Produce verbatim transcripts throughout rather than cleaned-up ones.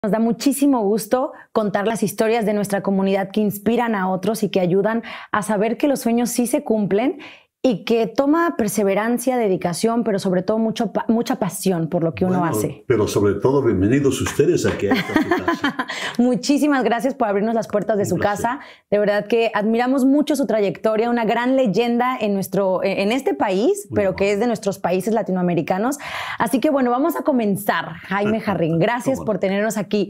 Nos da muchísimo gusto contar las historias de nuestra comunidad que inspiran a otros y que ayudan a saber que los sueños sí se cumplen y que toma perseverancia, dedicación, pero sobre todo mucho, mucha pasión por lo que uno bueno, hace. Pero sobre todo, bienvenidos ustedes aquí a esta casa. Muchísimas gracias por abrirnos las puertas de Un su placer. casa. De verdad que admiramos mucho su trayectoria, una gran leyenda en, nuestro, en este país, Muy pero bueno. que es de nuestros países latinoamericanos. Así que bueno, vamos a comenzar. Jaime Jarrín, gracias ¿Cómo no? por tenernos aquí.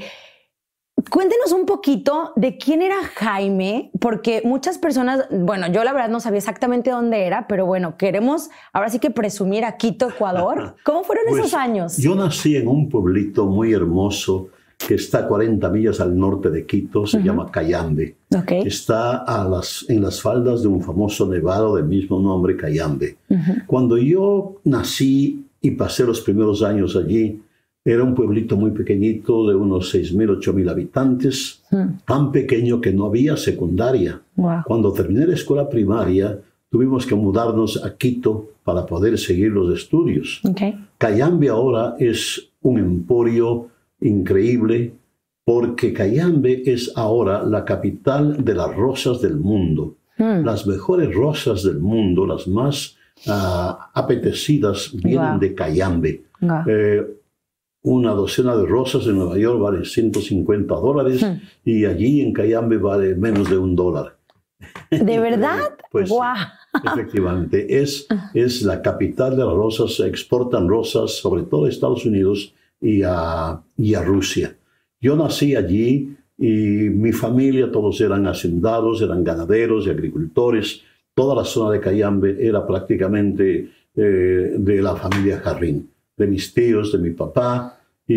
Cuéntenos un poquito de quién era Jaime, porque muchas personas, bueno, yo la verdad no sabía exactamente dónde era, pero bueno, queremos ahora sí que presumir a Quito, Ecuador. ¿Cómo fueron Pues, esos años? Yo nací en un pueblito muy hermoso que está a cuarenta millas al norte de Quito, se Ujú. llama Cayambe. Ok. Está a las, en las faldas de un famoso nevado del mismo nombre, Cayambe. Ujú. Cuando yo nací y pasé los primeros años allí, era un pueblito muy pequeñito de unos seis mil, ocho mil habitantes, Mm. tan pequeño que no había secundaria. Wow. Cuando terminé la escuela primaria, tuvimos que mudarnos a Quito para poder seguir los estudios. Ok. Cayambe ahora es un emporio increíble porque Cayambe es ahora la capital de las rosas del mundo. Mm. Las mejores rosas del mundo, las más ah, apetecidas, vienen Wow. de Cayambe. Wow. Eh, una docena de rosas en Nueva York vale ciento cincuenta dólares Hmm. y allí en Cayambe vale menos de un dólar. ¿De verdad? Pues sí. Wow. Efectivamente, es, es la capital de las rosas, se exportan rosas sobre todo a Estados Unidos y a, y a Rusia. Yo nací allí y mi familia, todos eran hacendados, eran ganaderos y agricultores. Toda la zona de Cayambe era prácticamente eh, de la familia Jarrín, de mis tíos, de mi papá.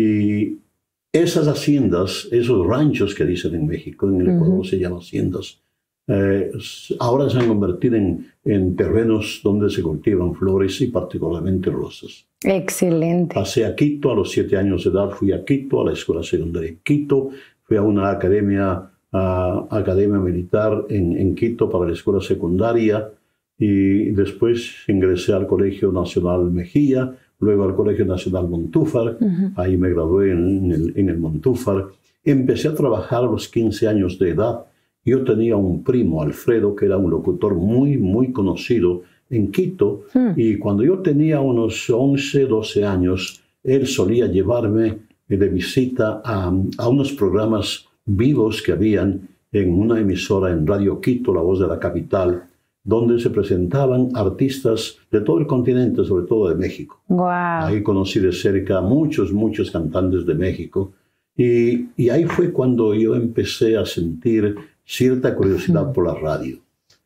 Y esas haciendas, esos ranchos que dicen en México, en el Ecuador Ujú. se llaman haciendas, eh, ahora se han convertido en, en terrenos donde se cultivan flores y particularmente rosas. Excelente. Pasé a Quito a los siete años de edad, fui a Quito, a la escuela secundaria en Quito, fui a una academia, a, academia militar en, en Quito para la escuela secundaria y después ingresé al Colegio Nacional Mejía, luego al Colegio Nacional Montúfar, Ujú. ahí me gradué en el, en el Montúfar. Empecé a trabajar a los quince años de edad. Yo tenía un primo, Alfredo, que era un locutor muy, muy conocido en Quito, Hmm. y cuando yo tenía unos once, doce años, él solía llevarme de visita a, a unos programas vivos que habían en una emisora en Radio Quito, La Voz de la Capital, donde se presentaban artistas de todo el continente, sobre todo de México. Wow. Ahí conocí de cerca a muchos, muchos cantantes de México. Y, y ahí fue cuando yo empecé a sentir cierta curiosidad por la radio.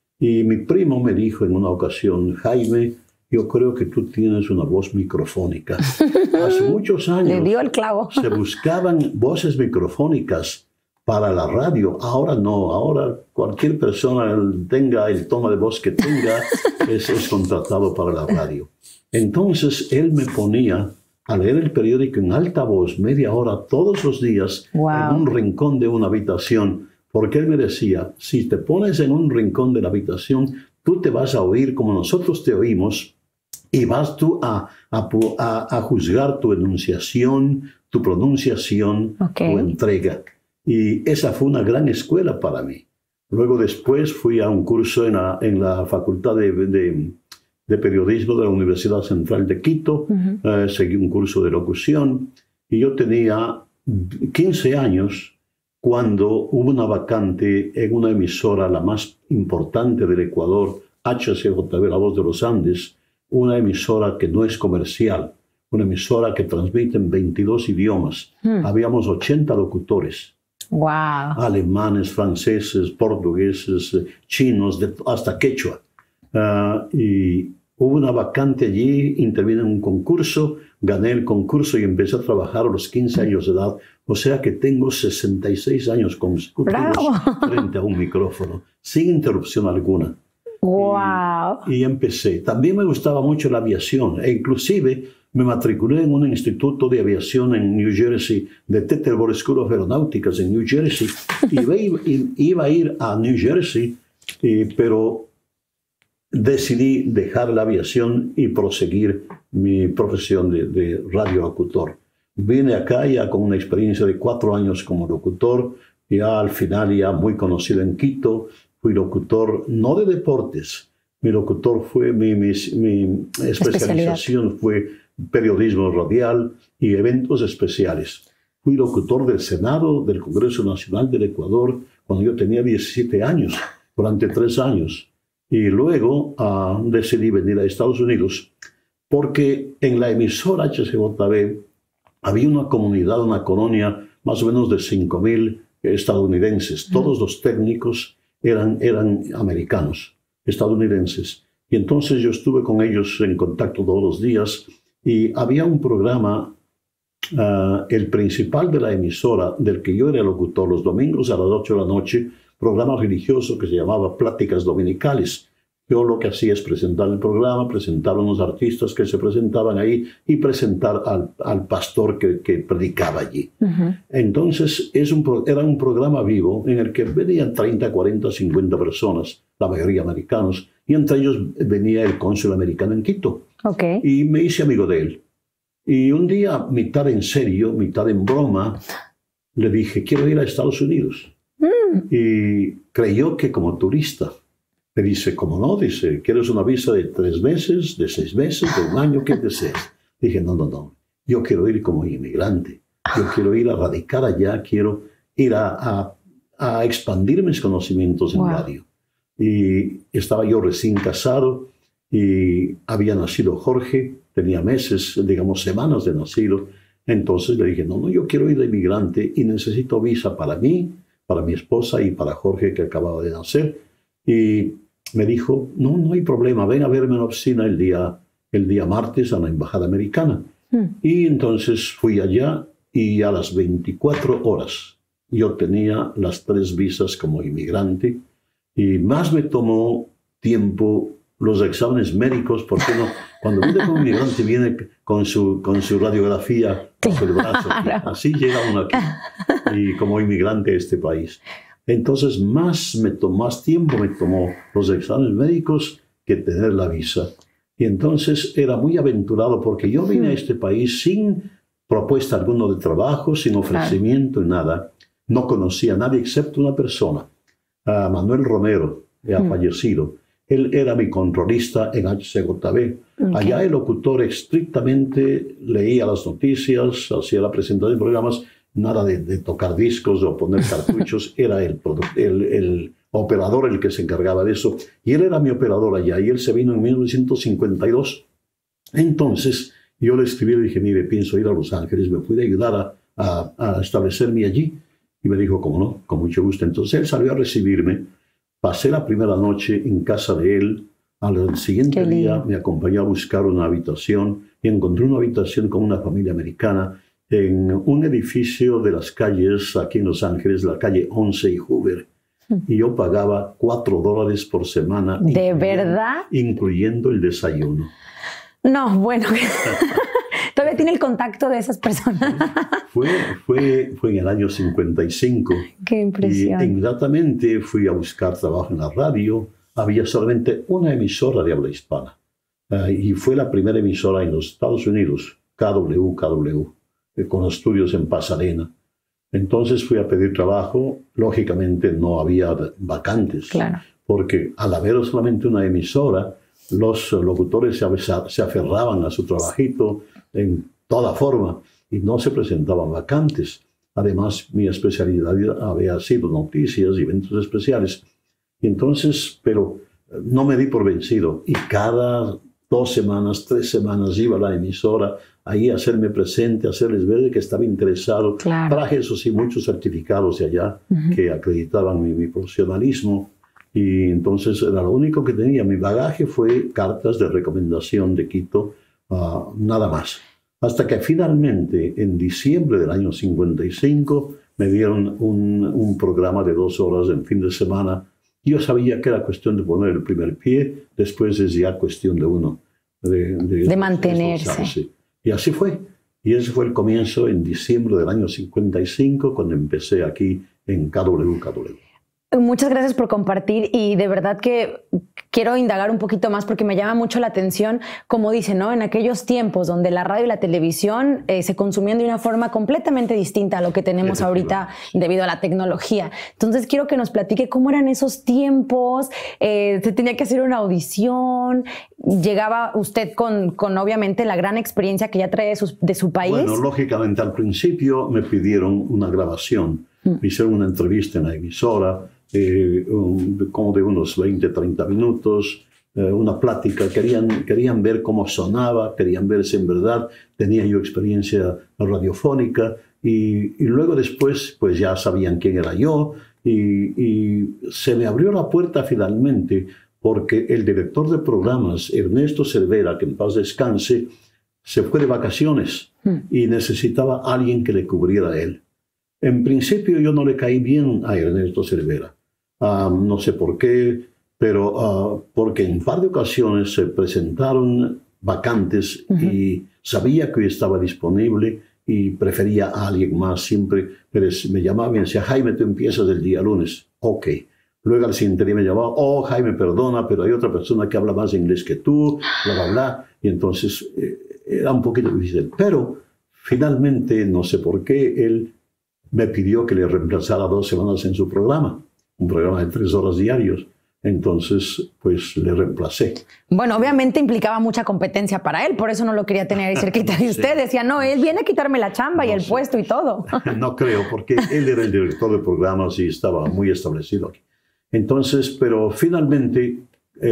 Y mi primo me dijo en una ocasión, Jaime, yo creo que tú tienes una voz microfónica. Hace muchos Le años dio el clavo. se buscaban voces microfónicas para la radio. Ahora no, ahora cualquier persona tenga el tono de voz que tenga es, es contratado para la radio. Entonces él me ponía a leer el periódico en alta voz, media hora todos los días, Wow. en un rincón de una habitación, porque él me decía, si te pones en un rincón de la habitación, tú te vas a oír como nosotros te oímos y vas tú a, a, a, a juzgar tu enunciación, tu pronunciación, Ok. tu entrega. Y esa fue una gran escuela para mí. Luego después fui a un curso en la, en la Facultad de, de, de Periodismo de la Universidad Central de Quito. Ujú. Eh, seguí un curso de locución y yo tenía quince años cuando hubo una vacante en una emisora, la más importante del Ecuador, H C J B, La Voz de los Andes, una emisora que no es comercial, una emisora que transmite en veintidós idiomas. Hmm. Habíamos ochenta locutores, Wow. alemanes, franceses, portugueses, eh, chinos, de- hasta quechua. Ah, y hubo una vacante allí, intervine en un concurso, gané el concurso y empecé a trabajar a los quince años de edad. O sea que tengo sesenta y seis años consecutivos ¡Bravo! frente a un micrófono, sin interrupción alguna. Wow. Y empecé. También me gustaba mucho la aviación e inclusive me matriculé en un instituto de aviación en New Jersey, de Teterboro School of Aeronáuticas en New Jersey. Y iba, iba a ir a New Jersey, y, pero decidí dejar la aviación y proseguir mi profesión de, de radiolocutor. vine acá ya con una experiencia de cuatro años como locutor, ya al final ya muy conocido en Quito. Fui locutor no de deportes, mi locutor fue, mi, mi, mi especialización fue periodismo radial y eventos especiales. Fui locutor del Senado del Congreso Nacional del Ecuador cuando yo tenía diecisiete años, durante tres años. Y luego uh, decidí venir a Estados Unidos porque en la emisora H C J B había una comunidad, una colonia más o menos de cinco mil estadounidenses. Mm. Todos los técnicos eran, eran americanos, estadounidenses. Y entonces yo estuve con ellos en contacto todos los días y había un programa, uh, el principal de la emisora, del que yo era locutor los domingos a las ocho de la noche, programa religioso que se llamaba Pláticas Dominicales. Yo lo que hacía es presentar el programa, presentar a unos artistas que se presentaban ahí y presentar al, al pastor que, que predicaba allí. Uh-huh. Entonces es un, era un programa vivo en el que venían treinta, cuarenta, cincuenta personas, la mayoría americanos, y entre ellos venía el cónsul americano en Quito. Okay. Y me hice amigo de él. Y un día, mitad en serio, mitad en broma, le dije, quiero ir a Estados Unidos. Mm. Y creyó que como turista. Me dice, ¿cómo no? Dice, ¿quieres una visa de tres meses, de seis meses, de un año? ¿Qué deseas? Dije, no, no, no. Yo quiero ir como inmigrante. Yo quiero ir a radicar allá. Quiero ir a, a, a expandir mis conocimientos en wow. radio. Y estaba yo recién casado y había nacido Jorge. Tenía meses, digamos, semanas de nacido. Entonces le dije, no, no, yo quiero ir de inmigrante y necesito visa para mí, para mi esposa y para Jorge, que acababa de nacer. Y me dijo, no, no hay problema, ven a verme en la oficina el día, el día martes a la embajada americana. Mm. Y entonces fui allá y a las veinticuatro horas yo tenía las tres visas como inmigrante y más me tomó tiempo los exámenes médicos, porque no, cuando viene como inmigrante viene con su, con su radiografía bajo el brazo, así llega uno aquí y como inmigrante a este país. Entonces más, me tomó, más tiempo me tomó los exámenes médicos que tener la visa. Y entonces era muy aventurado porque yo vine a este país sin propuesta alguna de trabajo, sin ofrecimiento, claro. nada. No conocía a nadie excepto una persona, a Manuel Romero, que ha mm. fallecido. Él era mi controlista en H C J B. Okay. Allá el locutor estrictamente leía las noticias, hacía la presentación de programas, nada de, de tocar discos o poner cartuchos. Era el, el, el operador el que se encargaba de eso. Y él era mi operador allá y él se vino en mil novecientos cincuenta y dos. Entonces yo le escribí y le dije, mire, pienso ir a Los Ángeles, ¿me puede ayudar a, a, a establecerme allí? Y me dijo, ¿cómo no? Con mucho gusto. Entonces él salió a recibirme. Pasé la primera noche en casa de él. Al siguiente día me acompañó a buscar una habitación y encontré una habitación con una familia americana en un edificio de las calles aquí en Los Ángeles, la calle once y Hoover. Y yo pagaba cuatro dólares por semana. ¿De verdad? Incluyendo el desayuno. No, bueno. ¿Todavía tiene el contacto de esas personas? Fue, fue, fue en el año cincuenta y cinco. ¡Qué impresión! Y inmediatamente fui a buscar trabajo en la radio. Había solamente una emisora de habla hispana. Uh, y fue la primera emisora en los Estados Unidos, K W K W, eh, con estudios en Pasadena. Entonces fui a pedir trabajo. Lógicamente no había vacantes. Claro. Porque al haber solamente una emisora, los locutores se, se aferraban a su trabajito en toda forma y no se presentaban vacantes. Además, mi especialidad había sido noticias y eventos especiales. Y entonces, pero no me di por vencido. Y cada dos semanas, tres semanas iba a la emisora ahí a hacerme presente, a hacerles ver que estaba interesado. Claro. Traje, eso sí, muchos certificados de allá uh-huh. que acreditaban mi, mi profesionalismo. Y entonces era lo único que tenía. Mi bagaje fue cartas de recomendación de Quito, uh, nada más. Hasta que finalmente, en diciembre del año cincuenta y cinco, me dieron un, un programa de dos horas en fin de semana. Yo sabía que era cuestión de poner el primer pie, después es ya cuestión de uno. De, de, de mantenerse. Y así fue. Y ese fue el comienzo en diciembre del año cincuenta y cinco, cuando empecé aquí en K W K W. Muchas gracias por compartir y de verdad que quiero indagar un poquito más porque me llama mucho la atención, como dice, ¿no? En aquellos tiempos donde la radio y la televisión eh, se consumían de una forma completamente distinta a lo que tenemos ahorita debido a la tecnología. Entonces quiero que nos platique cómo eran esos tiempos, eh, se tenía que hacer una audición, llegaba usted con, con obviamente la gran experiencia que ya trae de su, de su país. Bueno, lógicamente al principio me pidieron una grabación, mm. me hicieron una entrevista en la emisora, Eh, un, como de unos veinte, treinta minutos, eh, una plática, querían, querían ver cómo sonaba, querían ver si en verdad tenía yo experiencia radiofónica y, y luego después pues ya sabían quién era yo y, y se me abrió la puerta finalmente porque el director de programas, Ernesto Cervera, que en paz descanse, se fue de vacaciones mm. y necesitaba a alguien que le cubriera a él. En principio yo no le caí bien a Ernesto Cervera. Uh, no sé por qué, pero uh, porque en un par de ocasiones se presentaron vacantes uh-huh. y sabía que estaba disponible y prefería a alguien más. Siempre me llamaba y me decía, Jaime, tú empiezas el día lunes. Ok. Luego al siguiente día me llamaba, oh, Jaime, perdona, pero hay otra persona que habla más inglés que tú, bla, bla, bla. Y entonces eh, era un poquito difícil. Pero finalmente, no sé por qué, él me pidió que le reemplazara dos semanas en su programa. Un programa de tres horas diarios. Entonces, pues le reemplacé. Bueno, obviamente implicaba mucha competencia para él, por eso no lo quería tener ahí cerquita de usted. Sí. Decía, no, él viene a quitarme la chamba no y el sé. puesto y todo. No creo, porque él era el director de programas y estaba muy establecido aquí. Entonces, pero finalmente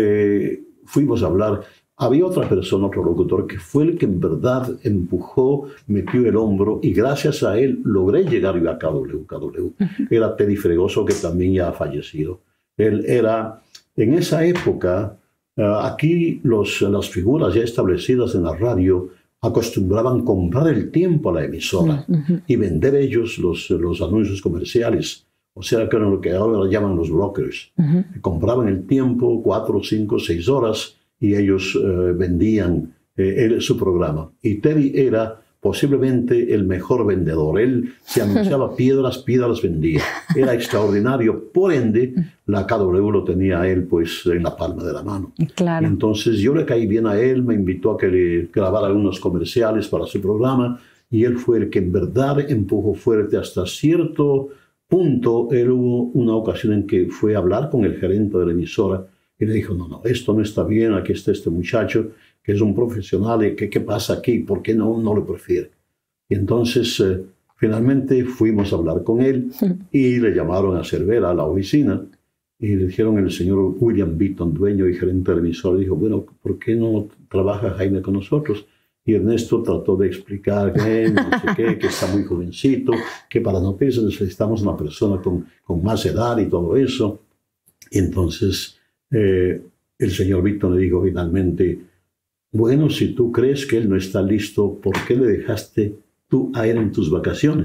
eh, fuimos a hablar. Había otra persona, otro locutor, que fue el que en verdad empujó, metió el hombro y gracias a él logré llegar yo a K W K W. Uh-huh. Era Teddy Fregoso, que también ya ha fallecido. Él era, en esa época, uh, aquí los, las figuras ya establecidas en la radio acostumbraban comprar el tiempo a la emisora uh-huh. y vender ellos los, los anuncios comerciales. O sea, que eran lo que ahora llaman los brokers. Uh-huh. Compraban el tiempo, cuatro, cinco, seis horas, y ellos eh, vendían eh, el, su programa. Y Teddy era posiblemente el mejor vendedor. Él se anunciaba piedras, piedras vendía. Era extraordinario. Por ende, la K W lo tenía a él pues en la palma de la mano. Claro. Y entonces yo le caí bien a él, me invitó a que le grabara algunos comerciales para su programa y él fue el que en verdad empujó fuerte hasta cierto punto. Él hubo una ocasión en que fue a hablar con el gerente de la emisora y le dijo, no, no, esto no está bien, aquí está este muchacho que es un profesional, ¿qué, qué pasa aquí? ¿Por qué no, no lo prefiere? Y entonces, eh, finalmente fuimos a hablar con él y le llamaron a Cervera a la oficina y le dijeron el señor William Beaton, dueño y gerente de la emisora, dijo, bueno, ¿por qué no trabaja Jaime con nosotros? Y Ernesto trató de explicar que no sé qué, que está muy jovencito, que para noticias necesitamos una persona con, con más edad y todo eso. Y entonces eh, el señor Víctor le dijo finalmente, bueno, si tú crees que él no está listo, ¿por qué le dejaste tú a él en tus vacaciones?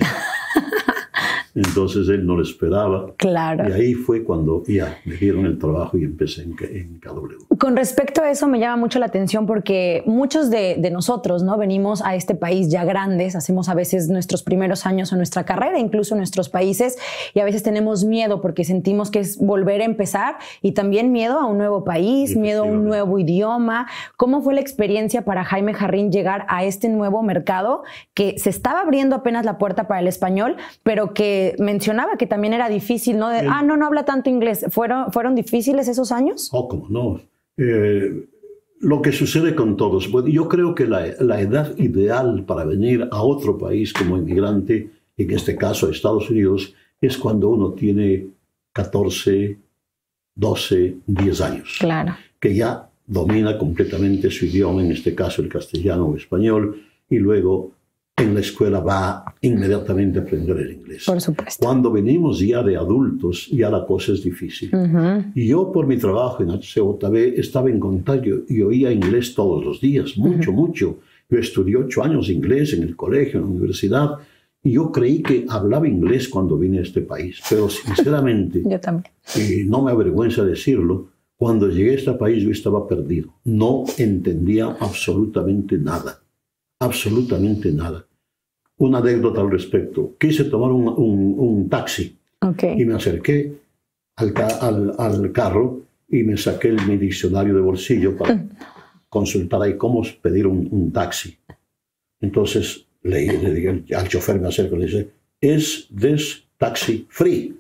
Entonces él no lo esperaba. Claro. Y ahí fue cuando ya me dieron el trabajo y empecé en, en K W. Con respecto a eso me llama mucho la atención porque muchos de, de nosotros, ¿no? Venimos a este país ya grandes, hacemos a veces nuestros primeros años en nuestra carrera, incluso en nuestros países, y a veces tenemos miedo porque sentimos que es volver a empezar y también miedo a un nuevo país, miedo a un nuevo idioma. ¿Cómo fue la experiencia para Jaime Jarrín llegar a este nuevo mercado que se estaba abriendo apenas la puerta para el español, pero que mencionaba que también era difícil, ¿no? De, el, ah, no, no habla tanto inglés. ¿Fueron, ¿fueron difíciles esos años? Oh, cómo no. Eh, lo que sucede con todos. Bueno, yo creo que la, la edad ideal para venir a otro país como inmigrante, en este caso a Estados Unidos, es cuando uno tiene catorce, doce, diez años. Claro. Que ya domina completamente su idioma, en este caso el castellano o español, y luego en la escuela va inmediatamente a aprender el inglés. Por supuesto. Cuando venimos ya de adultos, ya la cosa es difícil. Uh-huh. Y yo, por mi trabajo en H C J B, estaba en contacto y oía inglés todos los días, mucho, uh-huh. mucho. Yo estudié ocho años de inglés en el colegio, en la universidad, y yo creí que hablaba inglés cuando vine a este país. Pero sinceramente, yo también. Y no me avergüenza decirlo, cuando llegué a este país yo estaba perdido. No entendía absolutamente nada. Absolutamente nada. Una anécdota al respecto. Quise tomar un, un, un taxi okay. y me acerqué al, al, al carro y me saqué el, mi diccionario de bolsillo para consultar ahí cómo pedir un, un taxi. Entonces le, le dije al, al chofer, me acerco y le dice, ¿es this taxi free?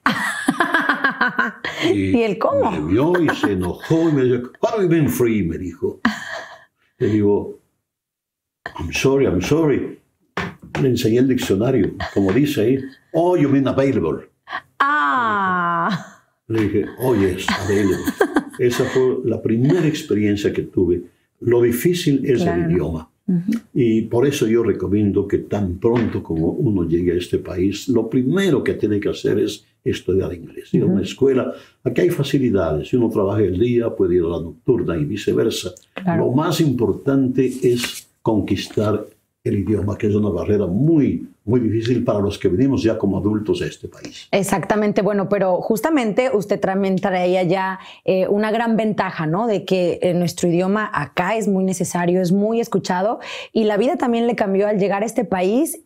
¿Y, ¿Y él cómo? Me vio y se enojó y me dijo, what do you mean free? Me dijo. Le digo, I'm sorry, I'm sorry. Le enseñé el diccionario, como dice ahí, oh, you mean available. Ah. Le dije, oh, yes, available. Esa fue la primera experiencia que tuve. Lo difícil es claro. el idioma. Uh-huh. Y por eso yo recomiendo que tan pronto como uno llegue a este país, lo primero que tiene que hacer es estudiar inglés. Ir a una escuela, aquí hay facilidades. Si uno trabaja el día, puede ir a la nocturna y viceversa. Claro. Lo más importante es conquistar el idioma, que es una barrera muy, muy difícil para los que venimos ya como adultos a este país. Exactamente, bueno, pero justamente usted también traía ya eh, una gran ventaja, ¿no? De que eh, nuestro idioma acá es muy necesario, es muy escuchado, y la vida también le cambió al llegar a este país,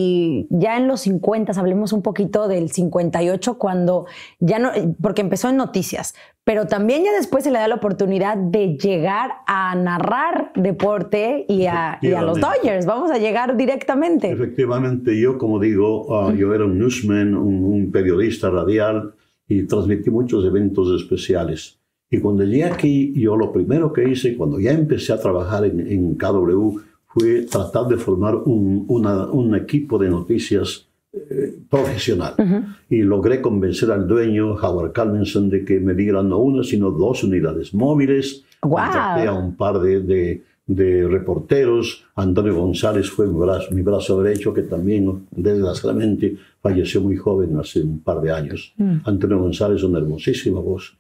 y ya en los cincuenta, hablemos un poquito del cincuenta y ocho, cuando ya no, porque empezó en noticias, pero también ya después se le da la oportunidad de llegar a narrar deporte y a, y a los Dodgers. Vamos a llegar directamente. Efectivamente, yo como digo, uh, yo era un newsman, un, un periodista radial y transmití muchos eventos especiales. Y cuando llegué aquí, yo lo primero que hice, cuando ya empecé a trabajar en, en K W, fue tratar de formar un, una, un equipo de noticias Eh, profesional. Uh-huh. Y logré convencer al dueño, Howard Carmenson, de que me dieran no una, sino dos unidades móviles. Wow. Contraté a un par de, de, de reporteros. Antonio González fue mi brazo, mi brazo derecho, que también, desgraciadamente, falleció muy joven, hace un par de años. Uh-huh. Antonio González, una hermosísima voz.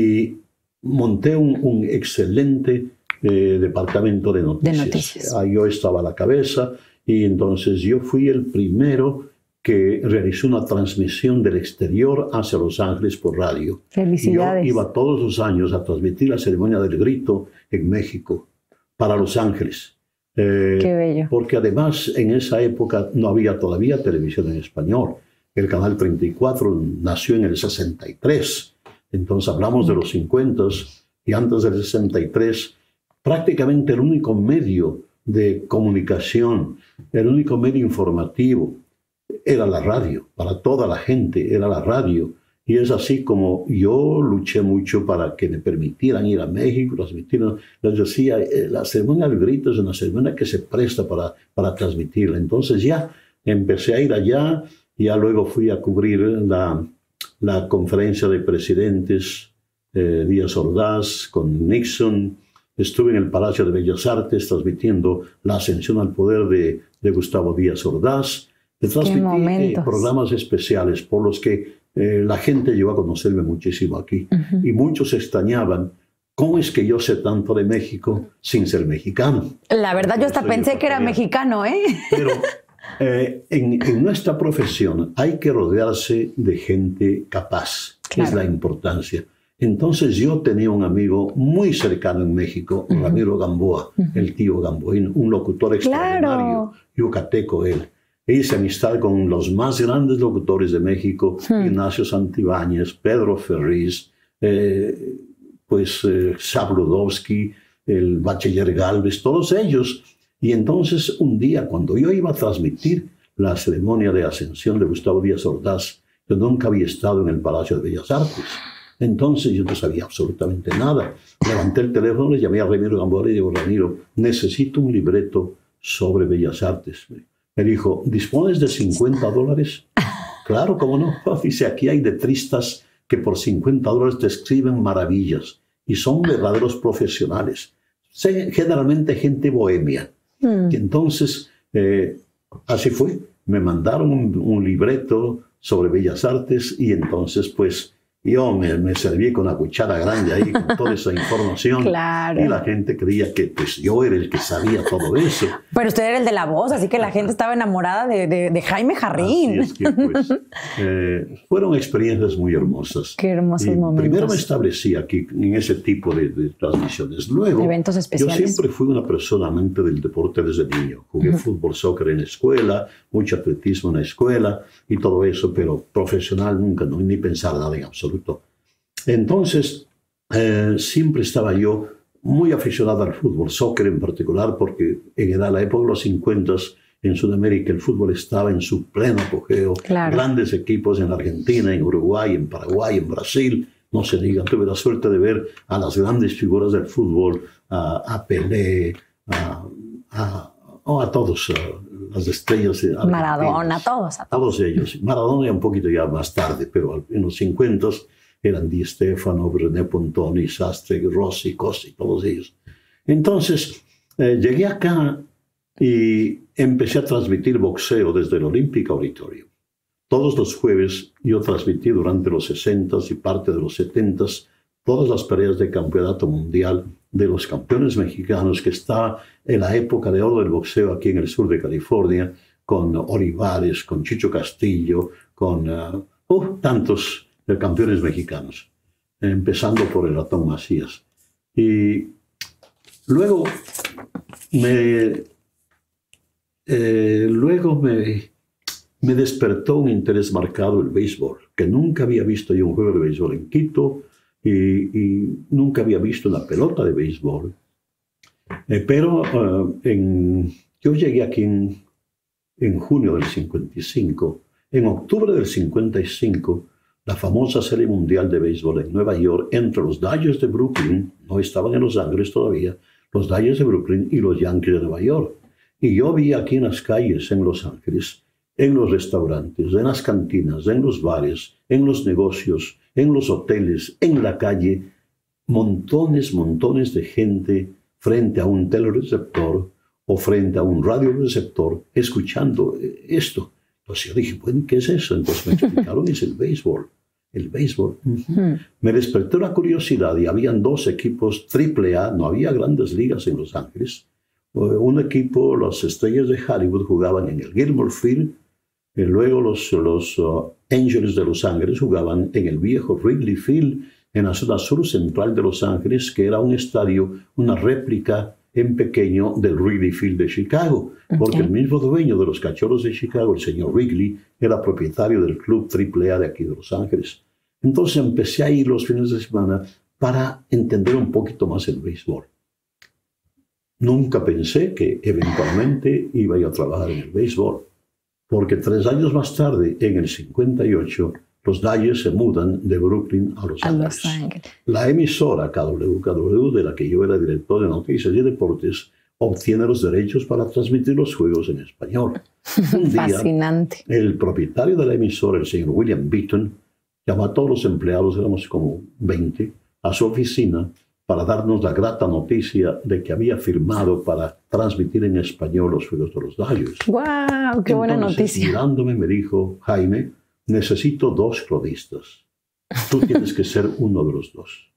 Y monté un, un excelente eh, departamento de noticias. de noticias. Ah, yo estaba a la cabeza, y entonces yo fui el primero que realizó una transmisión del exterior hacia Los Ángeles por radio. Felicidades. Yo iba todos los años a transmitir la ceremonia del grito en México, para Los Ángeles. Eh, Qué bello. Porque además en esa época no había todavía televisión en español. El canal treinta y cuatro nació en el sesenta y tres. Entonces hablamos de los cincuenta y antes del sesenta y tres, prácticamente el único medio de comunicación, el único medio informativo, era la radio. Para toda la gente era la radio. Y es así como yo luché mucho para que me permitieran ir a México, transmitir. Les decía, la ceremonia del grito es una ceremonia que se presta para, para transmitirla. Entonces ya empecé a ir allá, ya luego fui a cubrir la, la conferencia de presidentes eh, Díaz Ordaz con Nixon. Estuve en el Palacio de Bellas Artes transmitiendo la ascensión al poder de, de Gustavo Díaz Ordaz. Transmití eh, programas especiales por los que eh, la gente llegó a conocerme muchísimo aquí. Uh-huh. Y muchos extrañaban, ¿cómo es que yo sé tanto de México sin ser mexicano? La verdad, yo hasta pensé yo que era mexicano, ¿eh? Pero eh, en, en nuestra profesión hay que rodearse de gente capaz, claro. Es la importancia. Entonces yo tenía un amigo muy cercano en México, uh-huh. Ramiro Gamboa, uh-huh. el tío Gamboa, un locutor extraordinario, claro. yucateco él. Hice amistad con los más grandes locutores de México, hmm. Ignacio Santibáñez, Pedro Ferriz, eh, pues eh, Sabludowski, el bachiller Galvez, todos ellos. Y entonces un día, cuando yo iba a transmitir la ceremonia de ascensión de Gustavo Díaz Ordaz, yo nunca había estado en el Palacio de Bellas Artes. Entonces yo no sabía absolutamente nada. Levanté el teléfono, le llamé a Ramiro Gamboa y le digo, Ramiro, necesito un libreto sobre Bellas Artes. Me dijo, ¿dispones de cincuenta dólares? Claro, cómo no. Dice, aquí hay letristas que por cincuenta dólares te escriben maravillas y son verdaderos profesionales. Generalmente gente bohemia. Mm. Y entonces, eh, así fue. Me mandaron un, un libreto sobre Bellas Artes y entonces, pues, yo me, me serví con una cuchara grande ahí con toda esa información. Claro. Y la gente creía que pues, yo era el que sabía todo eso. Pero usted era el de la voz, así que la gente estaba enamorada de, de, de Jaime Jarrín. Así es que, pues, eh, fueron experiencias muy hermosas. Qué hermosos y momentos. Primero me establecí aquí en ese tipo de, de transmisiones. Luego, eventos especiales. Yo siempre fui una persona amante del deporte desde niño. Jugué uh-huh. fútbol, soccer en la escuela, mucho atletismo en la escuela y todo eso, pero profesional nunca, no, ni pensar nada en absoluto. disfrutó. Entonces, eh, siempre estaba yo muy aficionado al fútbol, soccer en particular, porque en la época de los cincuenta en Sudamérica el fútbol estaba en su pleno apogeo. Claro. Grandes equipos en Argentina, en Uruguay, en Paraguay, en Brasil. No se diga, tuve la suerte de ver a las grandes figuras del fútbol, a, a Pelé, a, a, a, a todos, a las estrellas. Maradona, a todos, a todos. Todos ellos. Maradona ya un poquito ya más tarde, pero en los cincuenta eran Di Stefano, René Pontoni, Sastre, Rossi, Cosi, todos ellos. Entonces, eh, llegué acá y empecé a transmitir boxeo desde el Olympic Auditorium. Todos los jueves yo transmití durante los sesentas y parte de los setentas todas las peleas de campeonato mundial de los campeones mexicanos, que está en la época de oro del boxeo aquí en el sur de California, con Olivares, con Chicho Castillo, con uh, uh, tantos uh, campeones mexicanos, empezando por el Ratón Macías. Y luego me, eh, luego me, me despertó un interés marcado el béisbol, que nunca había visto yo un juego de béisbol en Quito, y, y nunca había visto una pelota de béisbol. Eh, pero uh, en, yo llegué aquí en, en junio del cincuenta y cinco. En octubre del cincuenta y cinco, la famosa Serie Mundial de Béisbol en Nueva York entre los Dodgers de Brooklyn, no estaban en Los Ángeles todavía, los Dodgers de Brooklyn y los Yankees de Nueva York. Y yo vi aquí en las calles en Los Ángeles, en los restaurantes, en las cantinas, en los bares, en los negocios, en los hoteles, en la calle, montones, montones de gente frente a un telereceptor o frente a un radioreceptor escuchando esto. Entonces yo dije, bueno, ¿qué es eso? Entonces me explicaron, es el béisbol. El béisbol. Uh-huh. Me despertó la curiosidad y habían dos equipos triple A, no había grandes ligas en Los Ángeles. Un equipo, las Estrellas de Hollywood, jugaban en el Gilmore Field. Y luego los, los uh, Angels de Los Ángeles jugaban en el viejo Wrigley Field, en la zona sur central de Los Ángeles, que era un estadio, una réplica en pequeño del Wrigley Field de Chicago, porque okay. el mismo dueño de los Cachorros de Chicago, el señor Wrigley, era propietario del club triple A de aquí de Los Ángeles. Entonces empecé a ir los fines de semana para entender un poquito más el béisbol. Nunca pensé que eventualmente iba a ir a trabajar en el béisbol, porque tres años más tarde, en el cincuenta y ocho, los Dodgers se mudan de Brooklyn a Los, a Ángeles. Los Ángeles. La emisora K W K W, de la que yo era director de noticias y deportes, obtiene los derechos para transmitir los juegos en español. Un día, fascinante. El propietario de la emisora, el señor William Beaton, llamó a todos los empleados, éramos como veinte, a su oficina para darnos la grata noticia de que había firmado para transmitir en español los juegos de los Dodgers. ¡Wow! ¡Qué buena Entonces, noticia! Mirándome me dijo, Jaime, necesito dos cronistas. Tú tienes que ser uno de los dos.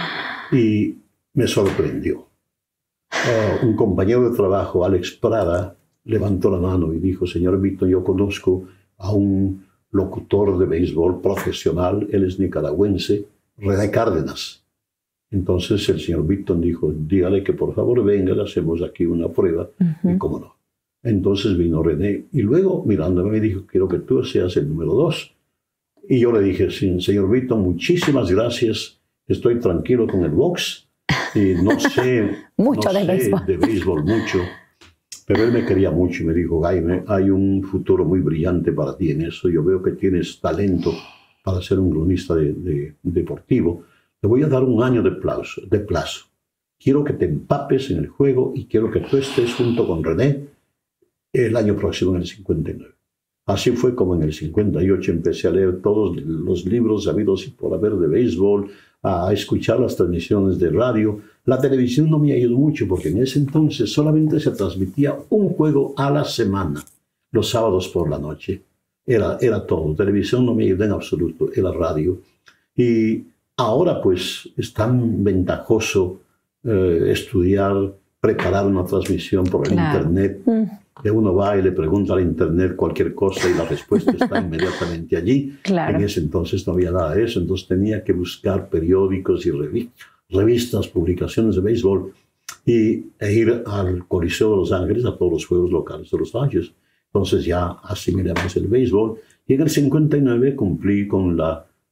Y me sorprendió. Uh, un compañero de trabajo, Alex Prada, levantó la mano y dijo, señor Víctor, yo conozco a un locutor de béisbol profesional, él es nicaragüense, René Cárdenas. Entonces el señor Víctor dijo, dígale que por favor venga, le hacemos aquí una prueba. Uh-huh. Y cómo no. Entonces vino René y luego mirándome me dijo, quiero que tú seas el número dos. Y yo le dije, sí, señor Víctor, muchísimas gracias, estoy tranquilo con el box y no sé, mucho no de, sé béisbol. de béisbol, mucho. Pero él me quería mucho y me dijo, Jaime, hay un futuro muy brillante para ti en eso. Yo veo que tienes talento para ser un cronista de, de, deportivo. Te voy a dar un año de plazo, de plazo. Quiero que te empapes en el juego y quiero que tú estés junto con René el año próximo, en el cincuenta y nueve. Así fue como en el cincuenta y ocho empecé a leer todos los libros habidos y por haber de béisbol, a escuchar las transmisiones de radio. La televisión no me ayudó mucho porque en ese entonces solamente se transmitía un juego a la semana, los sábados por la noche. Era, era todo. Televisión no me ayudó en absoluto, era radio. Y ahora pues es tan ventajoso eh, estudiar, preparar una transmisión por el claro. internet. Mm. Que uno va y le pregunta al internet cualquier cosa y la respuesta está inmediatamente allí. Claro. En ese entonces no había nada de eso, entonces tenía que buscar periódicos y revistas, publicaciones de béisbol y, e ir al Coliseo de Los Ángeles a todos los juegos locales de los Dodgers. Entonces ya asimilamos el béisbol y en el cincuenta y nueve cumplí con la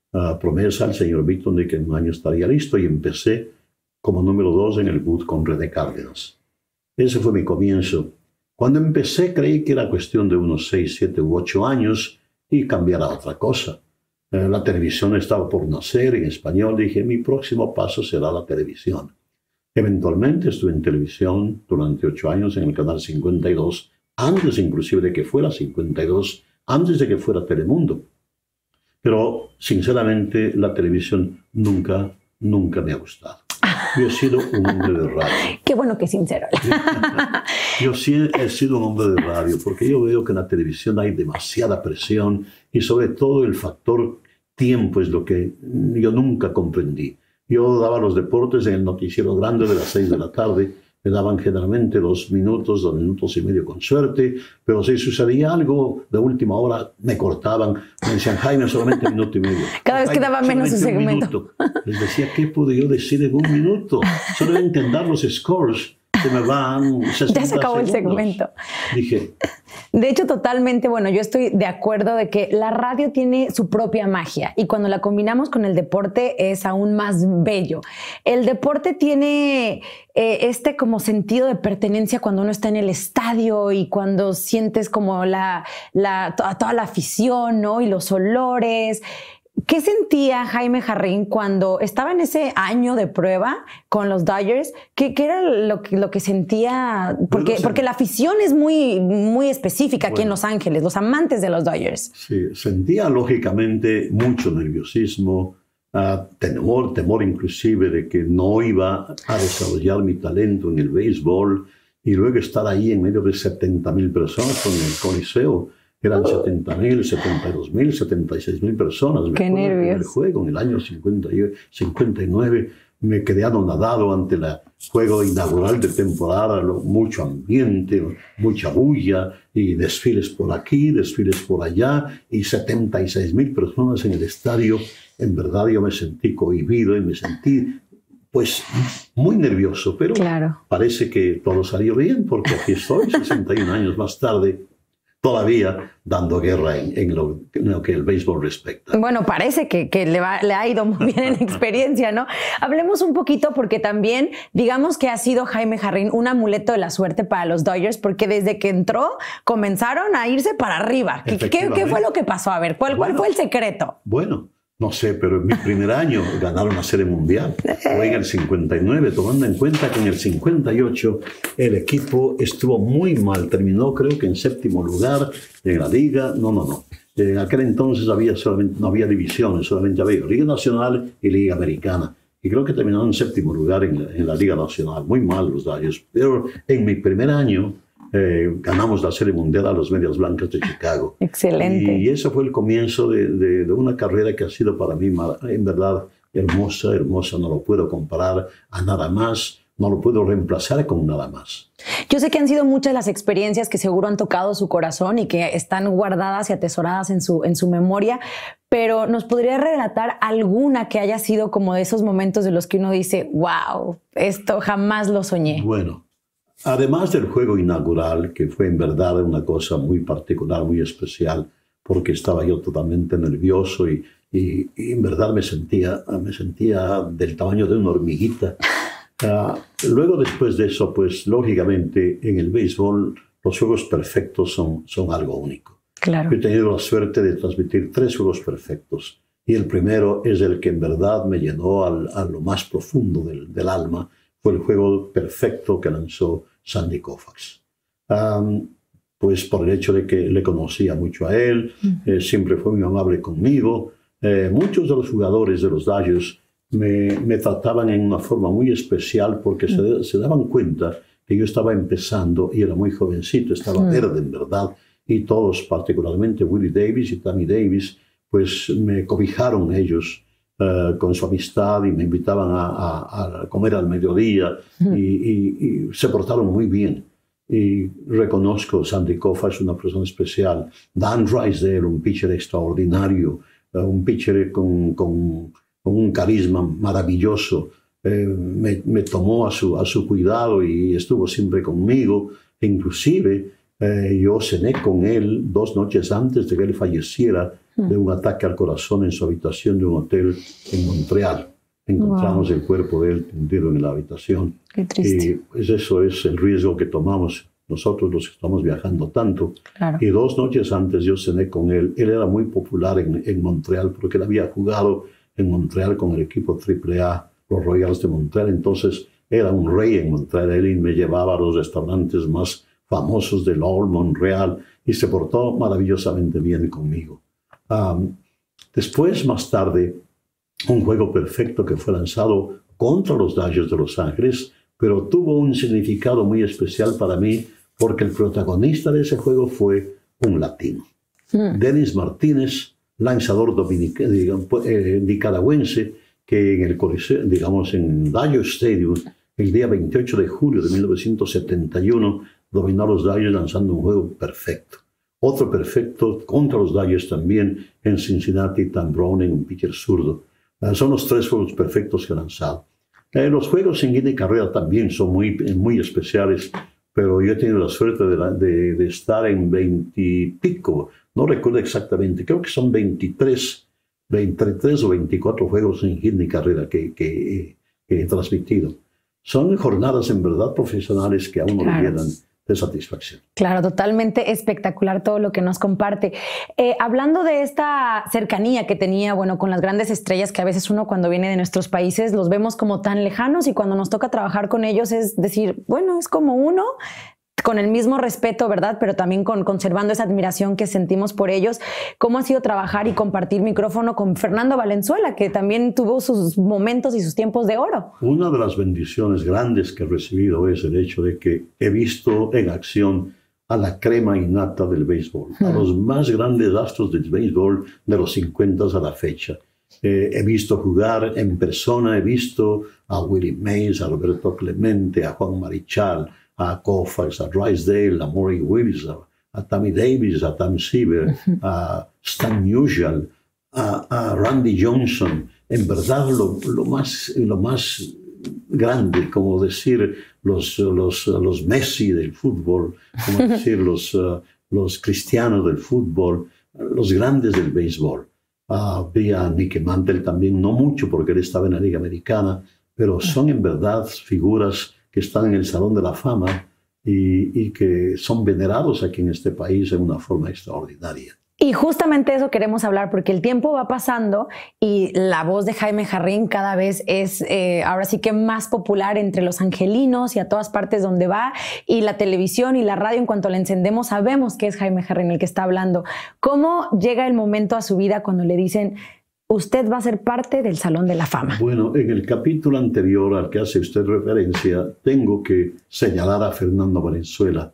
uh, promesa al señor Beaton de que en un año estaría listo y empecé como número dos en el boot con René Cárdenas. Ese fue mi comienzo. Cuando empecé creí que era cuestión de unos seis, siete u ocho años y cambiar a otra cosa. Eh, la televisión estaba por nacer en español. Dije, mi próximo paso será la televisión. Eventualmente estuve en televisión durante ocho años en el canal cincuenta y dos, antes inclusive de que fuera cincuenta y dos, antes de que fuera Telemundo. Pero sinceramente la televisión nunca, nunca me ha gustado. Yo he sido un hombre de radio. Qué bueno que es sincero. Yo sí he sido un hombre de radio porque yo veo que en la televisión hay demasiada presión y sobre todo el factor tiempo es lo que yo nunca comprendí. Yo daba los deportes en el noticiero grande de las seis de la tarde. Me daban generalmente dos minutos, dos minutos y medio con suerte, pero si sucedía algo de última hora, me cortaban, me decían, Jaime, solamente un minuto y medio. Cada vez que daba menos su segmento. Les decía, ¿qué puedo yo decir en un minuto? Solo entender los scores, se me van sesenta Ya se acabó segundos. El segmento. Dije... De hecho, totalmente, bueno, yo estoy de acuerdo de que la radio tiene su propia magia y cuando la combinamos con el deporte es aún más bello. El deporte tiene eh, este como sentido de pertenencia cuando uno está en el estadio y cuando sientes como la, la, toda, toda la afición, ¿no? Y los olores. ¿Qué sentía Jaime Jarrín cuando estaba en ese año de prueba con los Dodgers? ¿Qué, qué era lo que, lo que sentía? Porque, bueno, porque la afición es muy, muy específica aquí bueno, en Los Ángeles, los amantes de los Dodgers. Sí, sentía lógicamente mucho nerviosismo, uh, temor, temor inclusive de que no iba a desarrollar mi talento en el béisbol y luego estar ahí en medio de setenta mil personas con el Coliseo. Eran setenta mil, setenta y dos mil, setenta y seis mil personas. Me Qué nervios. El juego en el año cincuenta y cincuenta y nueve me quedé anonadado ante el juego inaugural de temporada, lo, mucho ambiente, mucha bulla y desfiles por aquí, desfiles por allá y setenta y seis mil personas en el estadio. En verdad yo me sentí cohibido y me sentí pues muy nervioso, pero claro, parece que todo salió bien porque aquí estoy sesenta y un años más tarde. Todavía dando guerra en, en, lo, en lo que el béisbol respecta. Bueno, parece que, que le, va, le ha ido muy bien en experiencia, ¿no? Hablemos un poquito porque también, digamos que ha sido Jaime Jarrín un amuleto de la suerte para los Dodgers porque desde que entró comenzaron a irse para arriba. ¿Qué, qué, qué fue lo que pasó? A ver, ¿cuál, bueno, cuál fue el secreto? Bueno, no sé, pero en mi primer año ganaron la Serie Mundial. Fue en el cincuenta y nueve, tomando en cuenta que en el cincuenta y ocho el equipo estuvo muy mal. Terminó creo que en séptimo lugar en la liga. No, no, no. En aquel entonces había solamente, no había divisiones, solamente había Liga Nacional y Liga Americana. Y creo que terminaron en séptimo lugar en la, en la Liga Nacional. Muy mal los Dodgers. Pero en mi primer año Eh, ganamos la Serie Mundial a los Medias Blancas de Chicago. Excelente. Y, y eso fue el comienzo de, de, de una carrera que ha sido para mí, en verdad, hermosa, hermosa. No lo puedo comparar a nada más, no lo puedo reemplazar con nada más. Yo sé que han sido muchas las experiencias que seguro han tocado su corazón y que están guardadas y atesoradas en su, en su memoria, pero ¿nos podría relatar alguna que haya sido como de esos momentos de los que uno dice, wow, esto jamás lo soñé? Bueno. Además del juego inaugural, que fue en verdad una cosa muy particular, muy especial, porque estaba yo totalmente nervioso y, y, y en verdad me sentía, me sentía del tamaño de una hormiguita. Uh, luego, después de eso, pues lógicamente en el béisbol los juegos perfectos son, son algo único. Claro. Yo he tenido la suerte de transmitir tres juegos perfectos y el primero es el que en verdad me llenó al, a lo más profundo del, del alma. Fue el juego perfecto que lanzó Sandy Koufax. Um, pues por el hecho de que le conocía mucho a él, uh-huh. eh, siempre fue muy amable conmigo. Eh, muchos de los jugadores de los Dodgers me, me trataban en una forma muy especial porque uh-huh. se, se daban cuenta que yo estaba empezando y era muy jovencito, estaba uh-huh. verde en verdad. Y todos, particularmente Willie Davis y Tammy Davis, pues me cobijaron ellos Uh, con su amistad y me invitaban a, a, a comer al mediodía uh-huh. y, y, y se portaron muy bien. Y reconozco Sandy Koufax, una persona especial. Dan Drysdale, un pitcher extraordinario, uh, un pitcher con, con, con un carisma maravilloso. Eh, me, me tomó a su, a su cuidado y estuvo siempre conmigo. E inclusive Eh, yo cené con él dos noches antes de que él falleciera de un ataque al corazón en su habitación de un hotel en Montreal. Encontramos wow. el cuerpo de él tendido en la habitación. Qué triste. Y pues eso es el riesgo que tomamos nosotros los que estamos viajando tanto. Claro. Y dos noches antes yo cené con él. Él era muy popular en, en Montreal porque él había jugado en Montreal con el equipo triple A, los Royals de Montreal. Entonces era un rey en Montreal. Él me llevaba a los restaurantes más famosos de Lowell, Montreal, y se portó maravillosamente bien conmigo. Um, después, más tarde, un juego perfecto que fue lanzado contra los Dodgers de Los Ángeles, pero tuvo un significado muy especial para mí porque el protagonista de ese juego fue un latino. Mm. Dennis Martínez, lanzador dominica, digamos, eh, nicaragüense, que en el Coliseo, digamos, en Dodger Stadium, el día veintiocho de julio de mil novecientos setenta y uno, dominó a los Dodgers lanzando un juego perfecto. Otro perfecto contra los Dodgers también en Cincinnati, Tam Browning, un pitcher zurdo. Uh, son los tres juegos perfectos que ha lanzado. Eh, los juegos en Guinea Carrera también son muy, muy especiales, pero yo he tenido la suerte de, la, de, de estar en veintipico, no recuerdo exactamente, creo que son veintitrés, veintitrés o veinticuatro juegos en Guinea Carrera que, que, que he transmitido. Son jornadas en verdad profesionales que a uno claro. le llenan de satisfacción. Claro, totalmente espectacular todo lo que nos comparte. Eh, hablando de esta cercanía que tenía, bueno, con las grandes estrellas que a veces uno cuando viene de nuestros países los vemos como tan lejanos y cuando nos toca trabajar con ellos es decir, bueno, es como uno, con el mismo respeto, ¿verdad? Pero también con, conservando esa admiración que sentimos por ellos. ¿Cómo ha sido trabajar y compartir micrófono con Fernando Valenzuela, que también tuvo sus momentos y sus tiempos de oro? Una de las bendiciones grandes que he recibido es el hecho de que he visto en acción a la crema innata del béisbol, hmm. a los más grandes astros del béisbol de los cincuenta a la fecha. Eh, he visto jugar en persona, he visto a Willie Mays, a Roberto Clemente, a Juan Marichal, a Koufax, a Drysdale, a Maury Willis, a, a Tommy Davis, a Tom Seaver, uh-huh. a Stan Musial, a, a Randy Johnson. En verdad, lo, lo, más, lo más grande, como decir los, los, los Messi del fútbol, como decir los, uh, los cristianos del fútbol, los grandes del béisbol. Uh, vi a Nicky Mantle también, no mucho porque él estaba en la Liga Americana, pero son en verdad figuras que están en el Salón de la Fama y, y que son venerados aquí en este país en una forma extraordinaria. Y justamente eso queremos hablar porque el tiempo va pasando y la voz de Jaime Jarrín cada vez es eh, ahora sí que más popular entre los angelinos y a todas partes donde va, y la televisión y la radio en cuanto la encendemos sabemos que es Jaime Jarrín el que está hablando. ¿Cómo llega el momento a su vida cuando le dicen usted va a ser parte del Salón de la Fama? Bueno, en el capítulo anterior al que hace usted referencia, tengo que señalar a Fernando Valenzuela,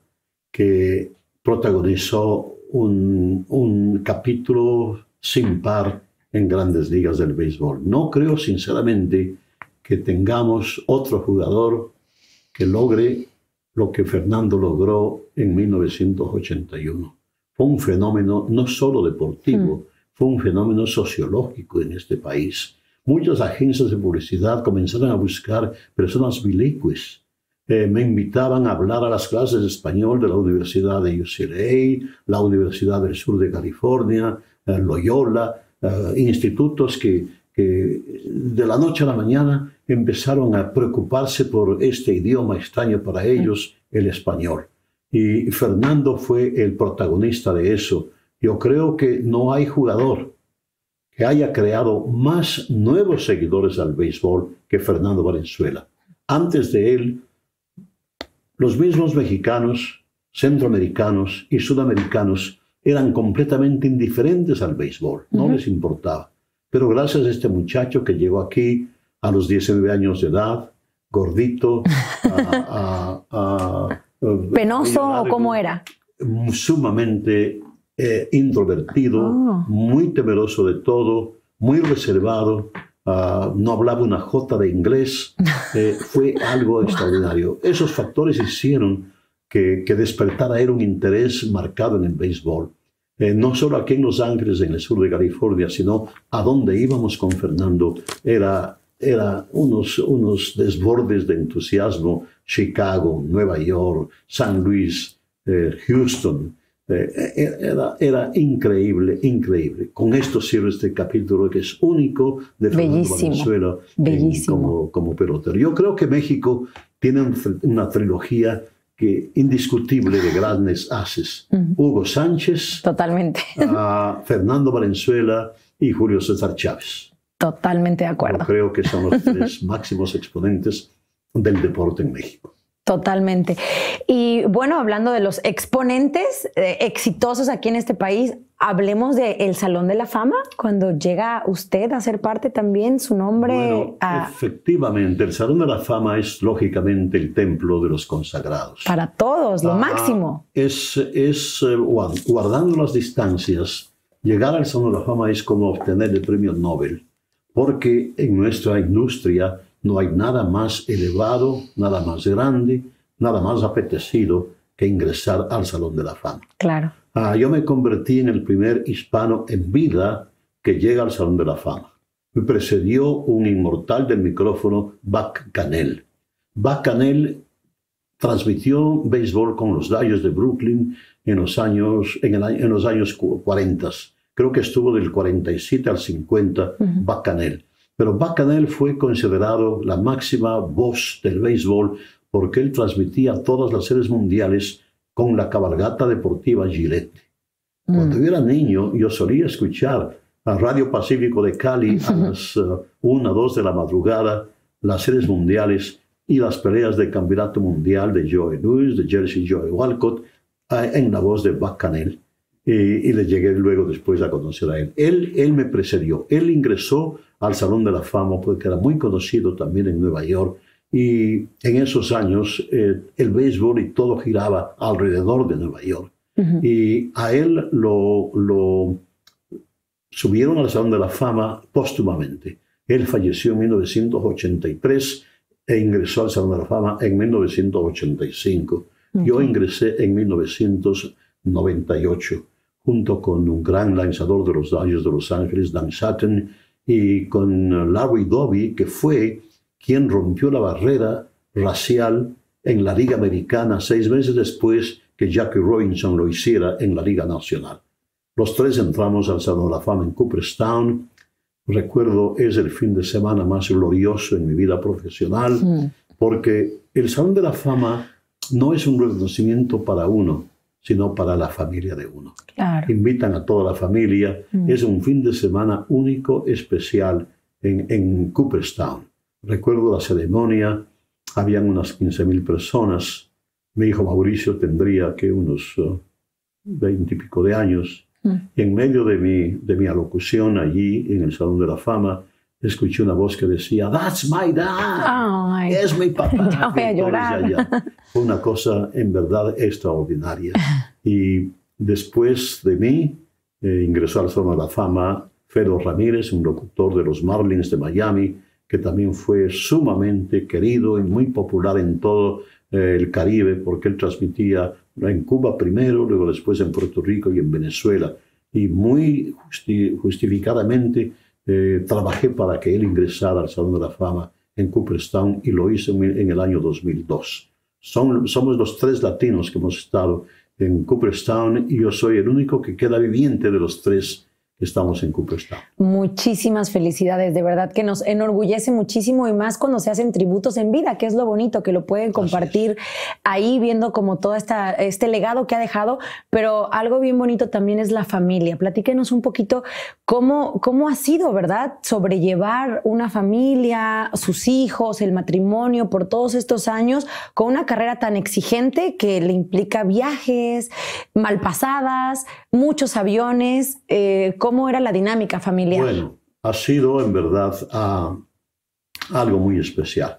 que protagonizó un, un capítulo sin par en Grandes Ligas del béisbol. No creo sinceramente que tengamos otro jugador que logre lo que Fernando logró en mil novecientos ochenta y uno. Fue un fenómeno no solo deportivo, mm. fue un fenómeno sociológico en este país. Muchas agencias de publicidad comenzaron a buscar personas bilingües. Eh, me invitaban a hablar a las clases de español de la Universidad de U C L A, la Universidad del Sur de California, eh, Loyola, eh, institutos que, que de la noche a la mañana empezaron a preocuparse por este idioma extraño para ellos, el español. Y Fernando fue el protagonista de eso. Yo creo que no hay jugador que haya creado más nuevos seguidores al béisbol que Fernando Valenzuela. Antes de él, los mismos mexicanos, centroamericanos y sudamericanos eran completamente indiferentes al béisbol, no uh-huh. les importaba. Pero gracias a este muchacho que llegó aquí a los diecinueve años de edad, gordito, a, a, a, a, ¿penoso o cómo era? Sumamente eh, introvertido, oh. muy temeroso de todo, muy reservado, uh, no hablaba una jota de inglés, eh, fue algo extraordinario. Esos factores hicieron que, que despertara él un interés marcado en el béisbol. Eh, no solo aquí en Los Ángeles, en el sur de California, sino a donde íbamos con Fernando, era, era unos, unos desbordes de entusiasmo. Chicago, Nueva York, San Luis, eh, Houston. Eh, era, era increíble, increíble. Con esto cierro este capítulo que es único de Fernando Valenzuela en, como, como pelotero. Yo creo que México tiene un, una trilogía que, indiscutible de grandes ases. Uh-huh. Hugo Sánchez, totalmente. uh, Fernando Valenzuela y Julio César Chávez. Totalmente de acuerdo. Yo creo que son los tres máximos exponentes del deporte en México. Totalmente. Y bueno, hablando de los exponentes eh, exitosos aquí en este país, hablemos del Salón de la Fama, cuando llega usted a ser parte también, su nombre... Bueno, a... efectivamente, el Salón de la Fama es lógicamente el templo de los consagrados. Para todos, lo ah, máximo. Es, es guardando las distancias, llegar al Salón de la Fama es como obtener el premio Nobel, porque en nuestra industria no hay nada más elevado, nada más grande, nada más apetecido que ingresar al Salón de la Fama. Claro. Ah, yo me convertí en el primer hispano en vida que llega al Salón de la Fama. Me precedió un inmortal del micrófono, Buck Canell. Buck Canell transmitió béisbol con los Dodgers de Brooklyn en los años, en el, en los años cuarenta. Creo que estuvo del cuarenta y siete al cincuenta, uh-huh. Buck Canell. Pero Buck Canell fue considerado la máxima voz del béisbol porque él transmitía todas las series mundiales con la cabalgata deportiva Gillette. Mm. Cuando yo era niño, yo solía escuchar a Radio Pacífico de Cali a las uh, una, dos de la madrugada, las series mundiales y las peleas de campeonato mundial de Joey Louis, de Jersey Joey Walcott, uh, en la voz de Buck Canell. Y, y le llegué luego después a conocer a él. Él, él me precedió. Él ingresó al Salón de la Fama porque era muy conocido también en Nueva York. Y en esos años eh, el béisbol y todo giraba alrededor de Nueva York. Uh-huh. Y a él lo, lo subieron al Salón de la Fama póstumamente. Él falleció en mil novecientos ochenta y tres e ingresó al Salón de la Fama en mil novecientos ochenta y cinco. Uh-huh. Yo ingresé en mil novecientos noventa y ocho. Junto con un gran lanzador de los Dodgers de Los Ángeles, Dan Sutton, y con Larry Doby, que fue quien rompió la barrera racial en la Liga Americana seis meses después que Jackie Robinson lo hiciera en la Liga Nacional. Los tres entramos al Salón de la Fama en Cooperstown. Recuerdo, es el fin de semana más glorioso en mi vida profesional, sí. Porque el Salón de la Fama no es un reconocimiento para uno, sino para la familia de uno. Claro. Invitan a toda la familia. Mm. Es un fin de semana único, especial en, en Cooperstown. Recuerdo la ceremonia, habían unas quince mil personas. Mi hijo Mauricio tendría que unos veinte uh, y pico de años. Mm. Y en medio de mi, de mi alocución allí en el Salón de la Fama, escuché una voz que decía, "That's my dad, oh, es mi papá." Ya voy a llorar. Ya, ya. Fue una cosa en verdad extraordinaria. Y después de mí, eh, ingresó al Salón de la Fama Felo Ramírez, un locutor de los Marlins de Miami, que también fue sumamente querido y muy popular en todo eh, el Caribe, porque él transmitía en Cuba primero, luego después en Puerto Rico y en Venezuela. Y muy justi- justificadamente, Eh, trabajé para que él ingresara al Salón de la Fama en Cooperstown y lo hice en, en el año dos mil dos. Son, somos los tres latinos que hemos estado en Cooperstown y yo soy el único que queda viviente de los tres que estamos en Cooperstown. Muchísimas felicidades, de verdad que nos enorgullece muchísimo y más cuando se hacen tributos en vida, que es lo bonito, que lo pueden compartir ahí viendo como todo esta, este legado que ha dejado, pero algo bien bonito también es la familia. Platíquenos un poquito cómo, cómo ha sido, ¿verdad? Sobrellevar una familia, sus hijos, el matrimonio por todos estos años con una carrera tan exigente que le implica viajes, malpasadas, muchos aviones. Eh, ¿Cómo era la dinámica familiar? Bueno, ha sido en verdad uh, algo muy especial.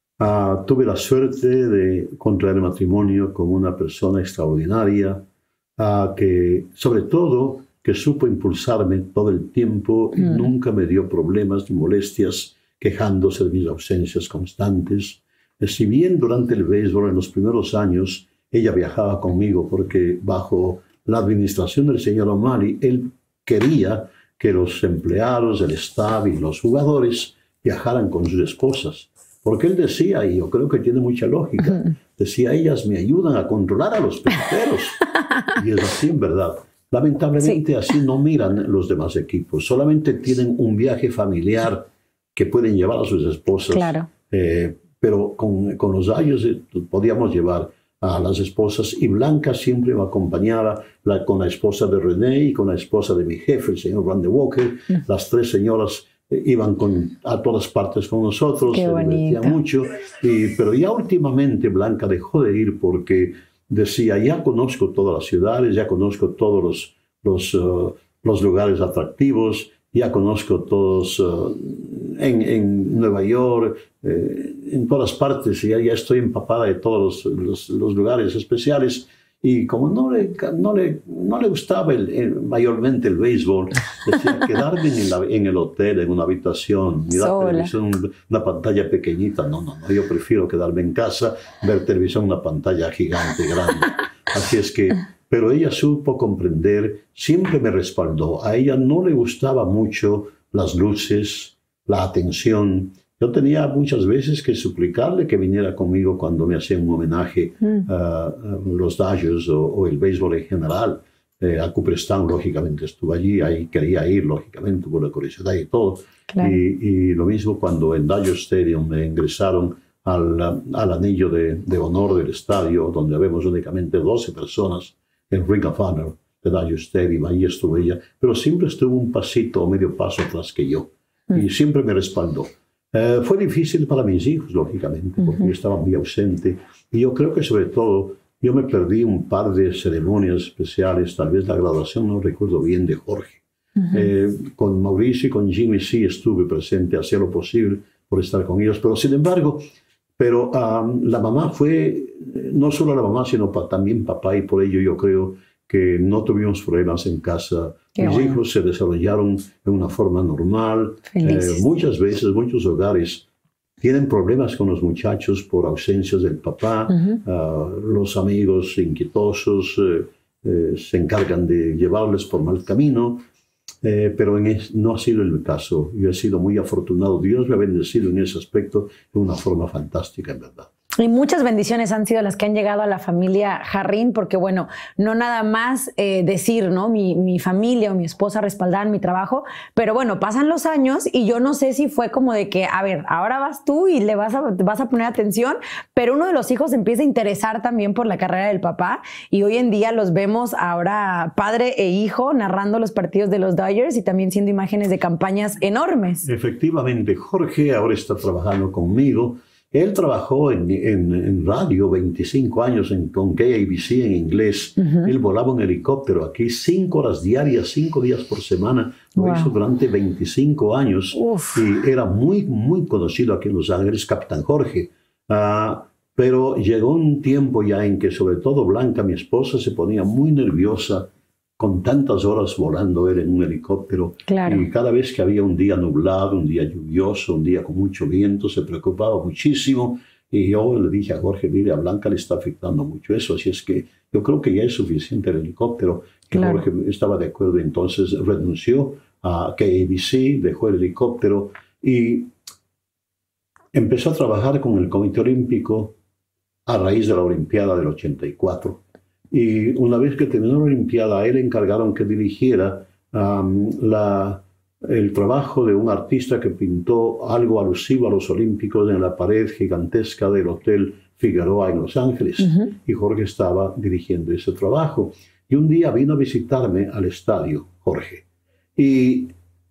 Uh, tuve la suerte de contraer matrimonio con una persona extraordinaria uh, que, sobre todo, que supo impulsarme todo el tiempo y mm. nunca me dio problemas ni molestias quejándose de mis ausencias constantes. Eh, si bien durante el béisbol en los primeros años ella viajaba conmigo porque bajo la administración del señor O'Malley, él quería que los empleados, el staff y los jugadores viajaran con sus esposas. Porque él decía, y yo creo que tiene mucha lógica, decía, ellas me ayudan a controlar a los peloteros. Y es así, en verdad. Lamentablemente, sí, así no miran los demás equipos. Solamente tienen un viaje familiar que pueden llevar a sus esposas. Claro. Eh, pero con, con los Dodgers eh, podíamos llevar a las esposas, y Blanca siempre me acompañaba la, con la esposa de René y con la esposa de mi jefe, el señor Randy Walker. Mm. Las tres señoras eh, iban con, a todas partes con nosotros. Qué se bonito. divertían mucho. Y, pero ya últimamente Blanca dejó de ir porque decía, ya conozco todas las ciudades, ya conozco todos los, los, uh, los lugares atractivos, ya conozco todos uh, en, en Nueva York, eh, en todas partes, ya, ya estoy empapada de todos los, los, los lugares especiales. Y como no le, no le, no le gustaba el, el, mayormente el béisbol, decía quedarme en, la, en el hotel, en una habitación, mirar televisión, una pantalla pequeñita. No, no, no, yo prefiero quedarme en casa, ver televisión, una pantalla gigante, grande. Así es que, pero ella supo comprender, siempre me respaldó. A ella no le gustaba mucho las luces, la atención. Yo tenía muchas veces que suplicarle que viniera conmigo cuando me hacían un homenaje mm. uh, a los Dodgers o, o el béisbol en general. Eh, a Cooperstown, lógicamente, estuve allí, ahí quería ir, lógicamente, por la curiosidad y todo. Claro. Y, y lo mismo cuando en Dodger Stadium me ingresaron al, al anillo de, de honor del estadio, donde vemos únicamente doce personas, el Ring of Honor de Dodger Stadium, ahí estuve ella, pero siempre estuvo un pasito o medio paso atrás que yo, mm. y siempre me respaldó. Uh, fue difícil para mis hijos, lógicamente, porque uh-huh. yo estaba muy ausente. Y yo creo que sobre todo, yo me perdí un par de ceremonias especiales, tal vez la graduación, no recuerdo bien, de Jorge. Uh-huh. eh, con Mauricio y con Jimmy sí estuve presente, hacía lo posible por estar con ellos. Pero sin embargo, pero, um, la mamá fue, no solo la mamá, sino pa, también papá, y por ello yo creo que no tuvimos problemas en casa. Qué Mis bueno. hijos se desarrollaron de una forma normal. Eh, muchas veces, muchos hogares tienen problemas con los muchachos por ausencias del papá. Uh-huh. uh, los amigos inquietosos eh, eh, se encargan de llevarles por mal camino. Eh, pero en es, no ha sido el caso. Yo he sido muy afortunado. Dios me ha bendecido en ese aspecto de una forma fantástica, en verdad. Y muchas bendiciones han sido las que han llegado a la familia Jarrín, porque bueno, no nada más eh, decir, ¿no? Mi, mi familia o mi esposa respaldaban mi trabajo, pero bueno, pasan los años y yo no sé si fue como de que, a ver, ahora vas tú y le vas a, vas a poner atención, pero uno de los hijos empieza a interesar también por la carrera del papá y hoy en día los vemos ahora padre e hijo narrando los partidos de los Dodgers y también siendo imágenes de campañas enormes. Efectivamente, Jorge ahora está trabajando conmigo. Él trabajó en, en, en radio veinticinco años en, con K A B C en inglés. Uh-huh. Él volaba un helicóptero aquí cinco horas diarias, cinco días por semana. Lo wow. hizo durante veinticinco años. Uf. Y era muy, muy conocido aquí en Los Ángeles, Capitán Jorge. Uh, pero llegó un tiempo ya en que sobre todo Blanca, mi esposa, se ponía muy nerviosa con tantas horas volando él en un helicóptero. Claro. Y cada vez que había un día nublado, un día lluvioso, un día con mucho viento, se preocupaba muchísimo. Y yo le dije a Jorge, mire, a Blanca le está afectando mucho eso. Así es que yo creo que ya es suficiente el helicóptero. Que claro. Jorge estaba de acuerdo, entonces renunció a K A B C, dejó el helicóptero y empezó a trabajar con el Comité Olímpico a raíz de la Olimpiada del ochenta y cuatro. Y una vez que terminó la Olimpiada, a él encargaron que dirigiera um, la, el trabajo de un artista que pintó algo alusivo a los Olímpicos en la pared gigantesca del Hotel Figueroa en Los Ángeles. Uh-huh. Y Jorge estaba dirigiendo ese trabajo. Y un día vino a visitarme al estadio, Jorge. Y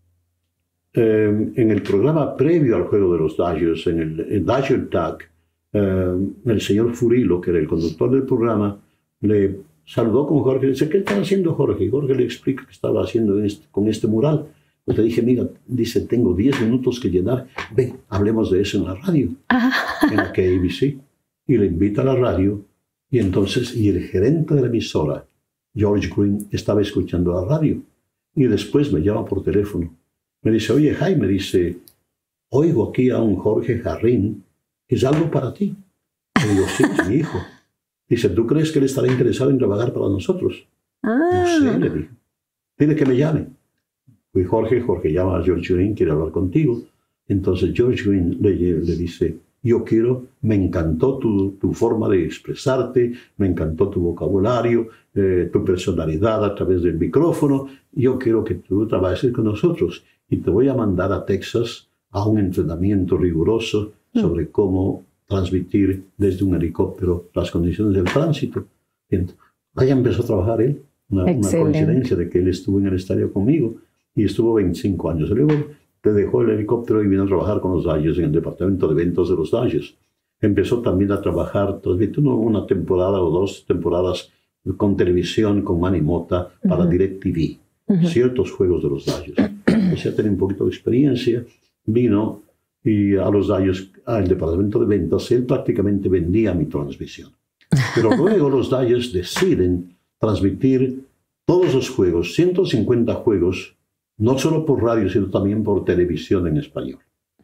eh, en el programa previo al juego de los Dodgers, en el, el Dodger Tag, eh, el señor Furilo, que era el conductor del programa, le saludó con Jorge y dice, ¿qué está haciendo Jorge? Y Jorge le explica qué estaba haciendo este, con este mural. Pues le dije, mira, dice, tengo diez minutos que llenar. Ven, hablemos de eso en la radio, en la K A B C. Y le invita a la radio. Y entonces, y el gerente de la emisora, George Green, estaba escuchando la radio. Y después me llama por teléfono. Me dice, oye, Jaime, dice, oigo aquí a un Jorge Jarrín. ¿Es algo para ti? Y digo, sí, es mi hijo. Dice, ¿tú crees que él estará interesado en trabajar para nosotros? Ah. No sé, le dije. Dile que me llame. Fui Jorge, Jorge llama a George Green, quiere hablar contigo. Entonces George Green le, le dice, yo quiero, me encantó tu, tu forma de expresarte, me encantó tu vocabulario, eh, tu personalidad a través del micrófono, yo quiero que tú trabajes con nosotros y te voy a mandar a Texas a un entrenamiento riguroso sobre mm. cómo transmitir desde un helicóptero las condiciones del tránsito. Y ahí empezó a trabajar él, una, una coincidencia de que él estuvo en el estadio conmigo y estuvo veinticinco años. Luego te dejó el helicóptero y vino a trabajar con los Dodgers en el departamento de eventos de los Dodgers. Empezó también a trabajar, transmitió una temporada o dos temporadas con televisión, con Manny Mota, para uh-huh. DirecTV, uh-huh. ciertos juegos de los Dodgers. O sea, tenía un poquito de experiencia, vino y a los Dodgers, al departamento de ventas, él prácticamente vendía mi transmisión. Pero luego los Dodgers deciden transmitir todos los juegos, ciento cincuenta juegos, no solo por radio, sino también por televisión en español.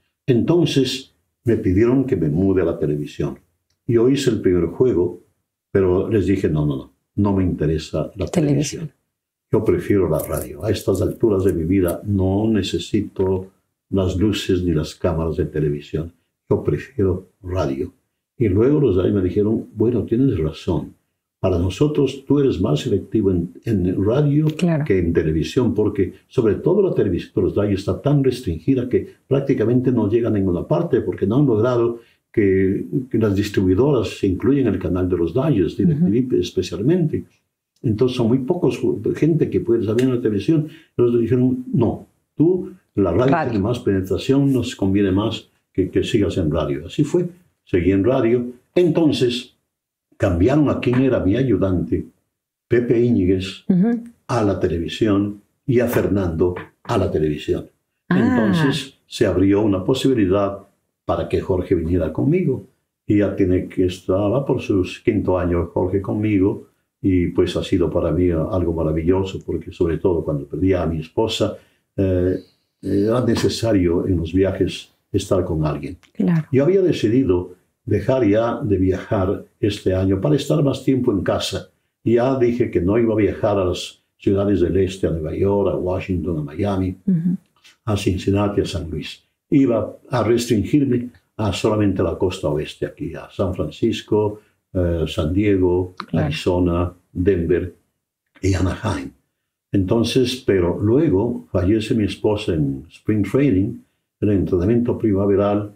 Entonces me pidieron que me mude a la televisión. Yo hice el primer juego, pero les dije, no, no, no, no me interesa la televisión. televisión. Yo prefiero la radio. A estas alturas de mi vida no necesito las luces ni las cámaras de televisión. Yo prefiero radio. Y luego los Dodgers me dijeron, bueno, tienes razón. Para nosotros tú eres más selectivo en, en radio claro. que en televisión, porque sobre todo la televisión de los Dodgers está tan restringida que prácticamente no llega a ninguna parte, porque no han logrado que, que las distribuidoras se incluyan en el canal de los Dodgers, DirecTV uh-huh. especialmente. Entonces son muy pocos gente que puede salir en la televisión. Entonces dijeron, no, tú, la radio, radio. tiene más penetración, nos conviene más que, que sigas en radio. Así fue, seguí en radio. Entonces cambiaron a quien era mi ayudante, Pepe Íñiguez, uh-huh. a la televisión y a Fernando a la televisión. Ah. Entonces se abrió una posibilidad para que Jorge viniera conmigo. Y ya tiene que estaba por su quinto año Jorge conmigo y pues ha sido para mí algo maravilloso porque sobre todo cuando perdí a mi esposa eh, era necesario en los viajes estar con alguien. Claro. Yo había decidido dejar ya de viajar este año para estar más tiempo en casa. Ya dije que no iba a viajar a las ciudades del este, a Nueva York, a Washington, a Miami, uh-huh. a Cincinnati, a San Luis. Iba a restringirme a solamente la costa oeste, aquí a San Francisco, eh, San Diego, claro. Arizona, Denver y Anaheim. Entonces, pero luego fallece mi esposa en Spring Training, en el entrenamiento primaveral,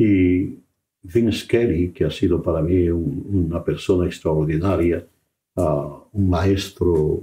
y Vince Kelly, que ha sido para mí un, una persona extraordinaria, uh, un maestro,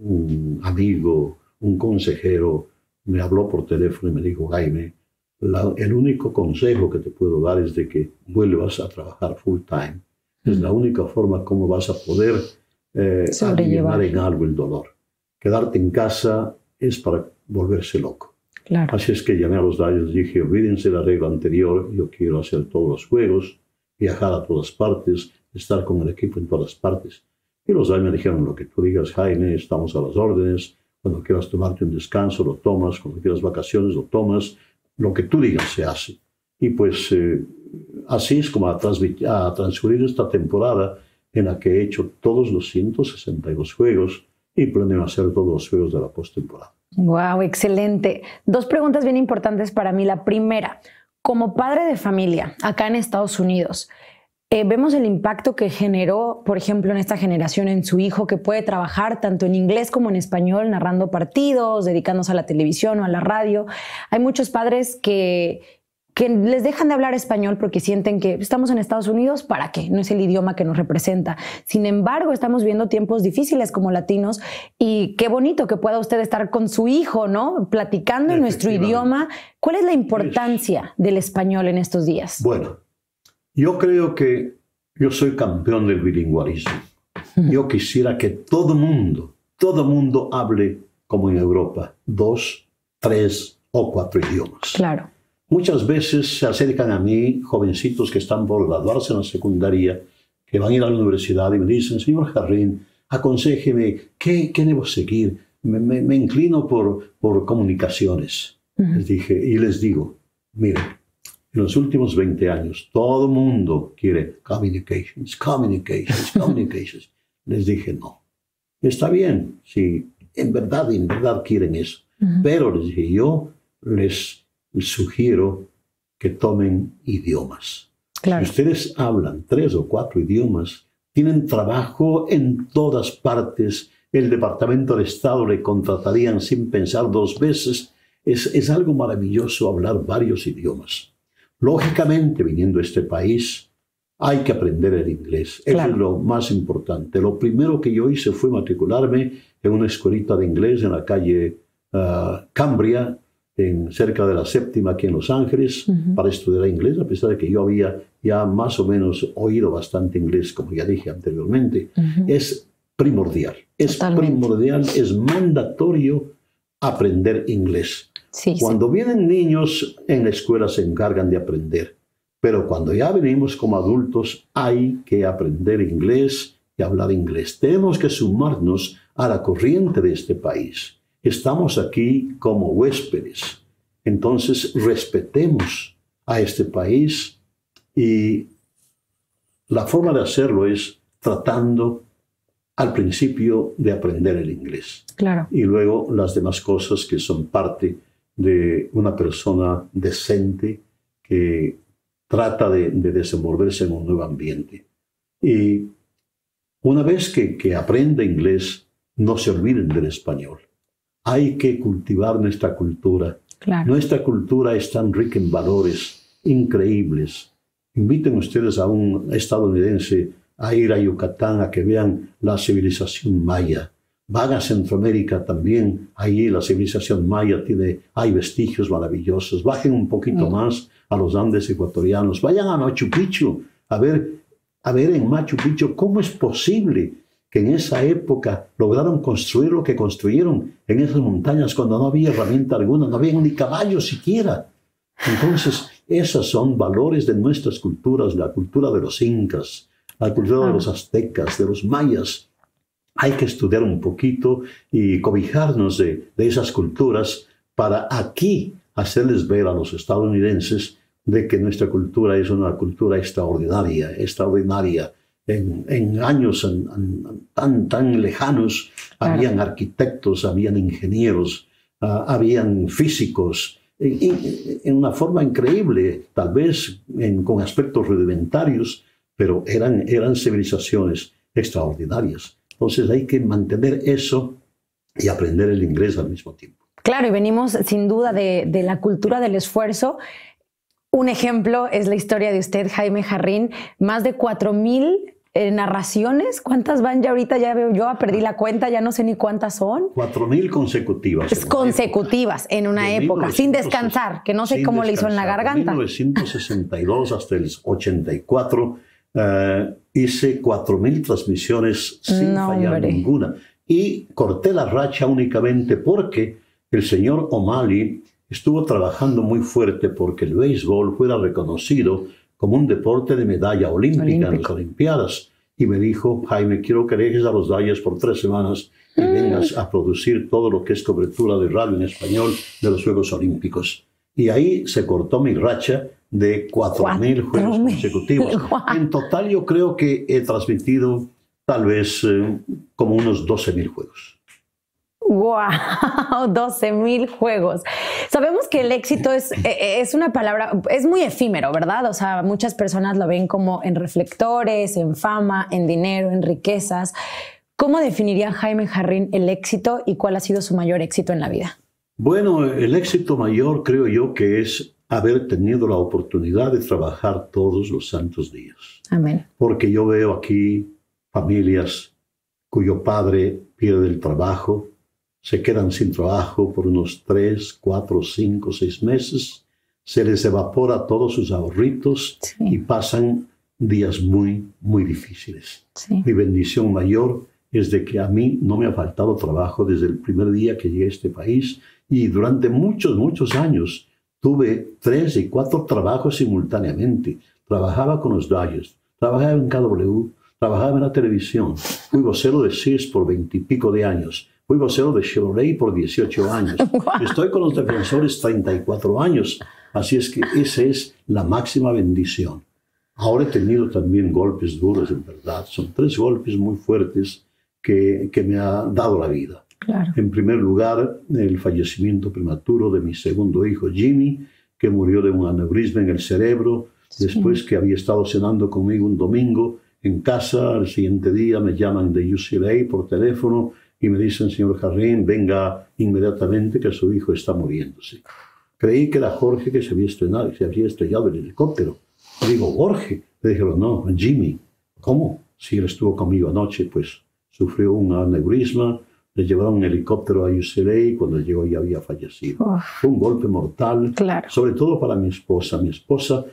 un amigo, un consejero, me habló por teléfono y me dijo, Jaime, la, el único consejo que te puedo dar es de que vuelvas a trabajar full time. Mm. Es la única forma como vas a poder eh, aliviar en algo el dolor. Quedarte en casa es para volverse loco. Claro. Así es que llamé a los Dodgers y dije, olvídense la regla anterior, yo quiero hacer todos los juegos, viajar a todas partes, estar con el equipo en todas partes. Y los Dodgers me dijeron, lo que tú digas, Jaime, estamos a las órdenes, cuando quieras tomarte un descanso lo tomas, cuando quieras vacaciones lo tomas, lo que tú digas se hace. Y pues eh, así es como a, a transcurrir esta temporada en la que he hecho todos los ciento sesenta y dos juegos y planeo hacer todos los juegos de la postemporada. Wow, excelente. Dos preguntas bien importantes para mí. La primera, como padre de familia acá en Estados Unidos, eh, vemos el impacto que generó, por ejemplo, en esta generación en su hijo, que puede trabajar tanto en inglés como en español, narrando partidos, dedicándose a la televisión o a la radio. Hay muchos padres que, que les dejan de hablar español porque sienten que estamos en Estados Unidos, ¿para qué? No es el idioma que nos representa. Sin embargo, estamos viendo tiempos difíciles como latinos y qué bonito que pueda usted estar con su hijo, ¿no? Platicando en nuestro idioma. ¿Cuál es la importancia del español en estos días? Bueno, yo creo que yo soy campeón del bilingüismo. Yo quisiera que todo mundo, todo mundo hable como en Europa, dos, tres o cuatro idiomas. Claro. Muchas veces se acercan a mí jovencitos que están por graduarse en la secundaria, que van a ir a la universidad y me dicen, señor Jarrín, aconséjeme, ¿qué, qué debo seguir? Me, me, me inclino por, por comunicaciones. Uh-huh. Les dije, y les digo, miren, en los últimos veinte años todo el mundo quiere communications, communications, communications. Les dije, no, está bien, si en verdad, en verdad quieren eso. Uh-huh. Pero les dije, yo les sugiero que tomen idiomas. Claro. Si ustedes hablan tres o cuatro idiomas, tienen trabajo en todas partes, el Departamento de Estado le contratarían sin pensar dos veces. Es, es algo maravilloso hablar varios idiomas. Lógicamente, viniendo a este país, hay que aprender el inglés. Eso claro. es lo más importante. Lo primero que yo hice fue matricularme en una escuelita de inglés en la calle uh, Cambria, en, cerca de la Séptima, aquí en Los Ángeles, uh-huh. para estudiar inglés, a pesar de que yo había ya más o menos oído bastante inglés, como ya dije anteriormente. Uh-huh. Es primordial, es Totalmente. primordial, es mandatorio aprender inglés. Sí, cuando sí. vienen niños, en la escuela se encargan de aprender, pero cuando ya venimos como adultos, hay que aprender inglés y hablar inglés. Tenemos que sumarnos a la corriente de este país. Estamos aquí como huéspedes, entonces respetemos a este país y la forma de hacerlo es tratando al principio de aprender el inglés. Claro. Y luego las demás cosas que son parte de una persona decente que trata de, de desenvolverse en un nuevo ambiente. Y una vez que, que aprenda inglés, no se olviden del español. Hay que cultivar nuestra cultura. Claro. Nuestra cultura es tan rica en valores increíbles. Inviten ustedes a un estadounidense a ir a Yucatán a que vean la civilización maya. Van a Centroamérica también, allí la civilización maya tiene, hay vestigios maravillosos. Bajen un poquito mm. más a los Andes ecuatorianos. Vayan a Machu Picchu a ver, a ver en Machu Picchu cómo es posible que en esa época lograron construir lo que construyeron en esas montañas cuando no había herramienta alguna, no había ni caballos siquiera. Entonces, esos son valores de nuestras culturas, la cultura de los incas, la cultura de los aztecas, de los mayas. Hay que estudiar un poquito y cobijarnos de, de esas culturas para aquí hacerles ver a los estadounidenses de que nuestra cultura es una cultura extraordinaria, extraordinaria. En, en años en, en, tan, tan lejanos, claro. habían arquitectos, habían ingenieros, uh, habían físicos, en, en una forma increíble, tal vez en, con aspectos rudimentarios, pero eran, eran civilizaciones extraordinarias. Entonces hay que mantener eso y aprender el inglés al mismo tiempo. Claro, y venimos sin duda de, de la cultura del esfuerzo. Un ejemplo es la historia de usted, Jaime Jarrín, más de cuatro mil eh, narraciones. ¿Cuántas van ya ahorita? Ya veo, yo perdí la cuenta, ya no sé ni cuántas son. Cuatro mil consecutivas. Es consecutivas época. en una de época, sin descansar, que no sé cómo le hizo en la garganta. De mil novecientos sesenta y dos hasta el ochenta y cuatro uh, hice cuatro mil transmisiones sin no, fallar hombre. ninguna. Y corté la racha únicamente porque el señor O'Malley estuvo trabajando muy fuerte porque el béisbol fuera reconocido como un deporte de medalla olímpica Olímpico. en las Olimpiadas. Y me dijo, Jaime, quiero que dejes a los Dodgers por tres semanas y mm. vengas a producir todo lo que es cobertura de radio en español de los Juegos Olímpicos. Y ahí se cortó mi racha de cuatro mil juegos consecutivos. En total yo creo que he transmitido tal vez eh, como unos doce mil juegos. ¡Wow! doce mil juegos. Sabemos que el éxito es, es una palabra, es muy efímero, ¿verdad? O sea, muchas personas lo ven como en reflectores, en fama, en dinero, en riquezas. ¿Cómo definiría Jaime Jarrín el éxito y cuál ha sido su mayor éxito en la vida? Bueno, el éxito mayor creo yo que es haber tenido la oportunidad de trabajar todos los santos días. Amén. Porque yo veo aquí familias cuyo padre pierde el trabajo, se quedan sin trabajo por unos tres, cuatro, cinco, seis meses, se les evapora todos sus ahorritos sí. y pasan días muy, muy difíciles. Sí. Mi bendición mayor es de que a mí no me ha faltado trabajo desde el primer día que llegué a este país y durante muchos, muchos años tuve tres y cuatro trabajos simultáneamente. Trabajaba con los Dodgers, trabajaba en K W, trabajaba en la televisión, fui vocero de Sears por veintipico de años. Fui vocero de Chevrolet por dieciocho años. Wow. Estoy con los defensores treinta y cuatro años. Así es que esa es la máxima bendición. Ahora he tenido también golpes duros, en verdad. Son tres golpes muy fuertes que, que me ha dado la vida. Claro. En primer lugar, el fallecimiento prematuro de mi segundo hijo, Jimmy, que murió de un aneurisma en el cerebro. Después sí. que había estado cenando conmigo un domingo en casa, al siguiente día me llaman de U C L A por teléfono y me dicen, señor Jarrín, venga inmediatamente que su hijo está muriéndose. Creí que era Jorge que se había estrellado, se había estrellado el helicóptero. Le digo, Jorge. Le dijeron, no, Jimmy. ¿Cómo? Si él estuvo conmigo anoche, pues sufrió un aneurisma, le llevaron un helicóptero a U C L A y cuando llegó ya había fallecido. Uf. Fue un golpe mortal, Claro. sobre todo para mi esposa. Mi esposa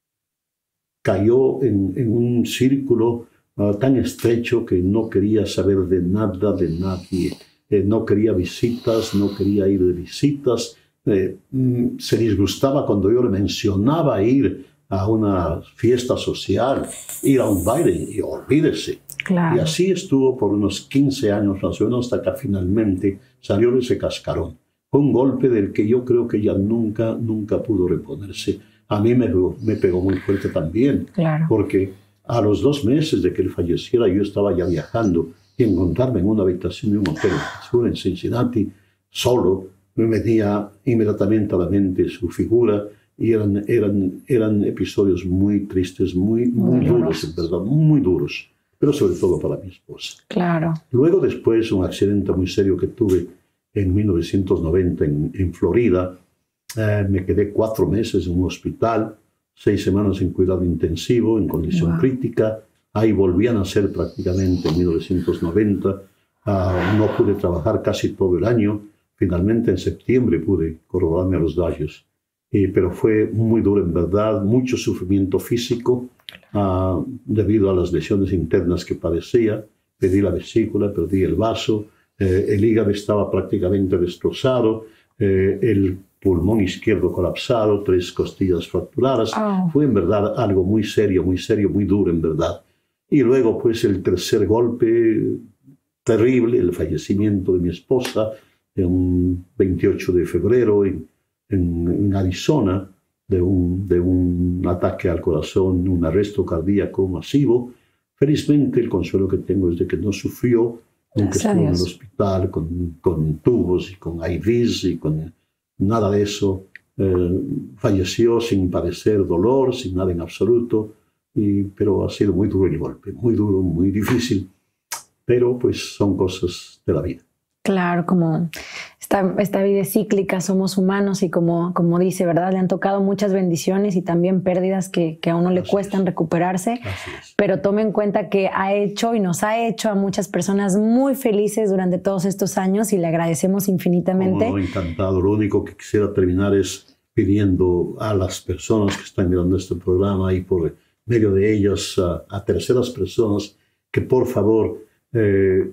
cayó en, en un círculo uh, tan estrecho que no quería saber de nada, de nadie. Eh, no quería visitas, no quería ir de visitas. Eh, mm, se disgustaba cuando yo le mencionaba ir a una fiesta social, ir a un baile, y olvídese. Claro. Y así estuvo por unos quince años más o menos hasta que finalmente salió de ese cascarón. Fue un golpe del que yo creo que ella nunca, nunca pudo reponerse. A mí me, me pegó muy fuerte también, Claro. porque a los dos meses de que él falleciera yo estaba ya viajando y encontrarme en una habitación de un hotel sur en Cincinnati, solo, me venía inmediatamente a la mente su figura y eran, eran, eran episodios muy tristes, muy, muy, muy duros, en verdad, muy duros, pero sobre todo para mi esposa. Claro. Luego después un accidente muy serio que tuve en mil novecientos noventa en, en Florida. Eh, me quedé cuatro meses en un hospital, seis semanas en cuidado intensivo, en condición wow. crítica. Ahí volví a nacer prácticamente en mil novecientos noventa. Uh, no pude trabajar casi todo el año. Finalmente en septiembre pude corroborarme a los daños. Eh, pero fue muy duro en verdad, mucho sufrimiento físico uh, debido a las lesiones internas que padecía. Perdí la vesícula, perdí el vaso, eh, el hígado estaba prácticamente destrozado, eh, el pulmón izquierdo colapsado, tres costillas fracturadas. Oh. Fue en verdad algo muy serio, muy serio, muy duro en verdad. Y luego pues el tercer golpe terrible, el fallecimiento de mi esposa, en un veintiocho de febrero en, en, en Arizona, de un, de un ataque al corazón, un arresto cardíaco masivo. Felizmente el consuelo que tengo es de que no sufrió, aunque estuvo en el hospital con, con tubos y con I Vs y con nada de eso. Eh, falleció sin padecer dolor, sin nada en absoluto, y, pero ha sido muy duro el golpe, muy duro, muy difícil, pero pues son cosas de la vida. Claro, como esta, esta vida es cíclica, somos humanos y como, como dice, ¿verdad? Le han tocado muchas bendiciones y también pérdidas que, que a uno le Así cuestan es. recuperarse, pero tome en cuenta que ha hecho y nos ha hecho a muchas personas muy felices durante todos estos años y le agradecemos infinitamente. Como no, encantado. Lo único que quisiera terminar es pidiendo a las personas que están mirando este programa y por medio de ellas a, a terceras personas que por favor eh,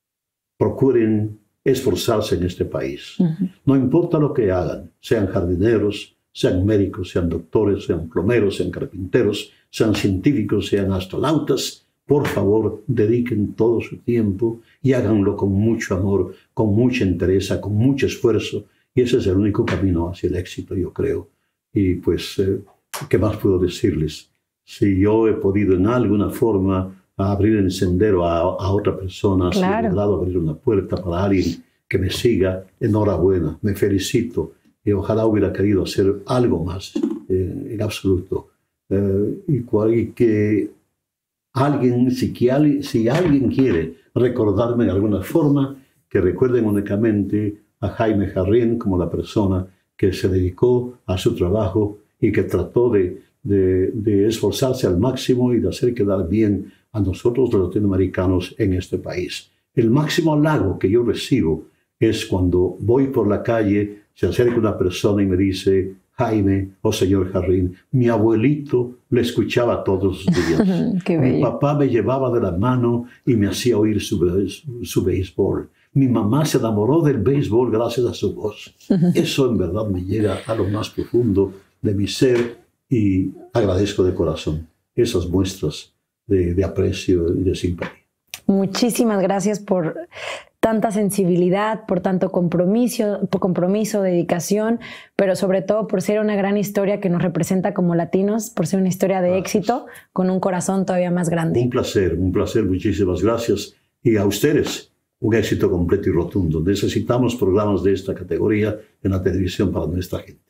procuren esforzarse en este país. Uh-huh. No importa lo que hagan, sean jardineros, sean médicos, sean doctores, sean plomeros, sean carpinteros, sean científicos, sean astronautas, por favor, dediquen todo su tiempo y háganlo con mucho amor, con mucha entereza, con mucho esfuerzo. Y ese es el único camino hacia el éxito, yo creo. Y pues, eh, ¿qué más puedo decirles? Si yo he podido en alguna forma a abrir el sendero a, a otra persona, claro. Si he logrado abrir una puerta para alguien que me siga, enhorabuena, me felicito y ojalá hubiera querido hacer algo más eh, en absoluto. Eh, y, cual, y que alguien, si, que, si alguien quiere recordarme de alguna forma, que recuerden únicamente a Jaime Jarrín como la persona que se dedicó a su trabajo y que trató de, de, de esforzarse al máximo y de hacer quedar bien a nosotros los latinoamericanos en este país. El máximo halago que yo recibo es cuando voy por la calle, se acerca una persona y me dice, Jaime o señor Jarrín, mi abuelito le escuchaba todos los días. Qué mi papá me llevaba de la mano y me hacía oír su, su, su béisbol. Mi mamá se enamoró del béisbol gracias a su voz. Eso en verdad me llega a lo más profundo de mi ser y agradezco de corazón esas muestras De, de aprecio y de simpatía. Muchísimas gracias por tanta sensibilidad, por tanto compromiso, por compromiso, dedicación, pero sobre todo por ser una gran historia que nos representa como latinos, por ser una historia de gracias. Éxito con un corazón todavía más grande. Un placer, un placer, muchísimas gracias. Y a ustedes, un éxito completo y rotundo. Necesitamos programas de esta categoría en la televisión para nuestra gente.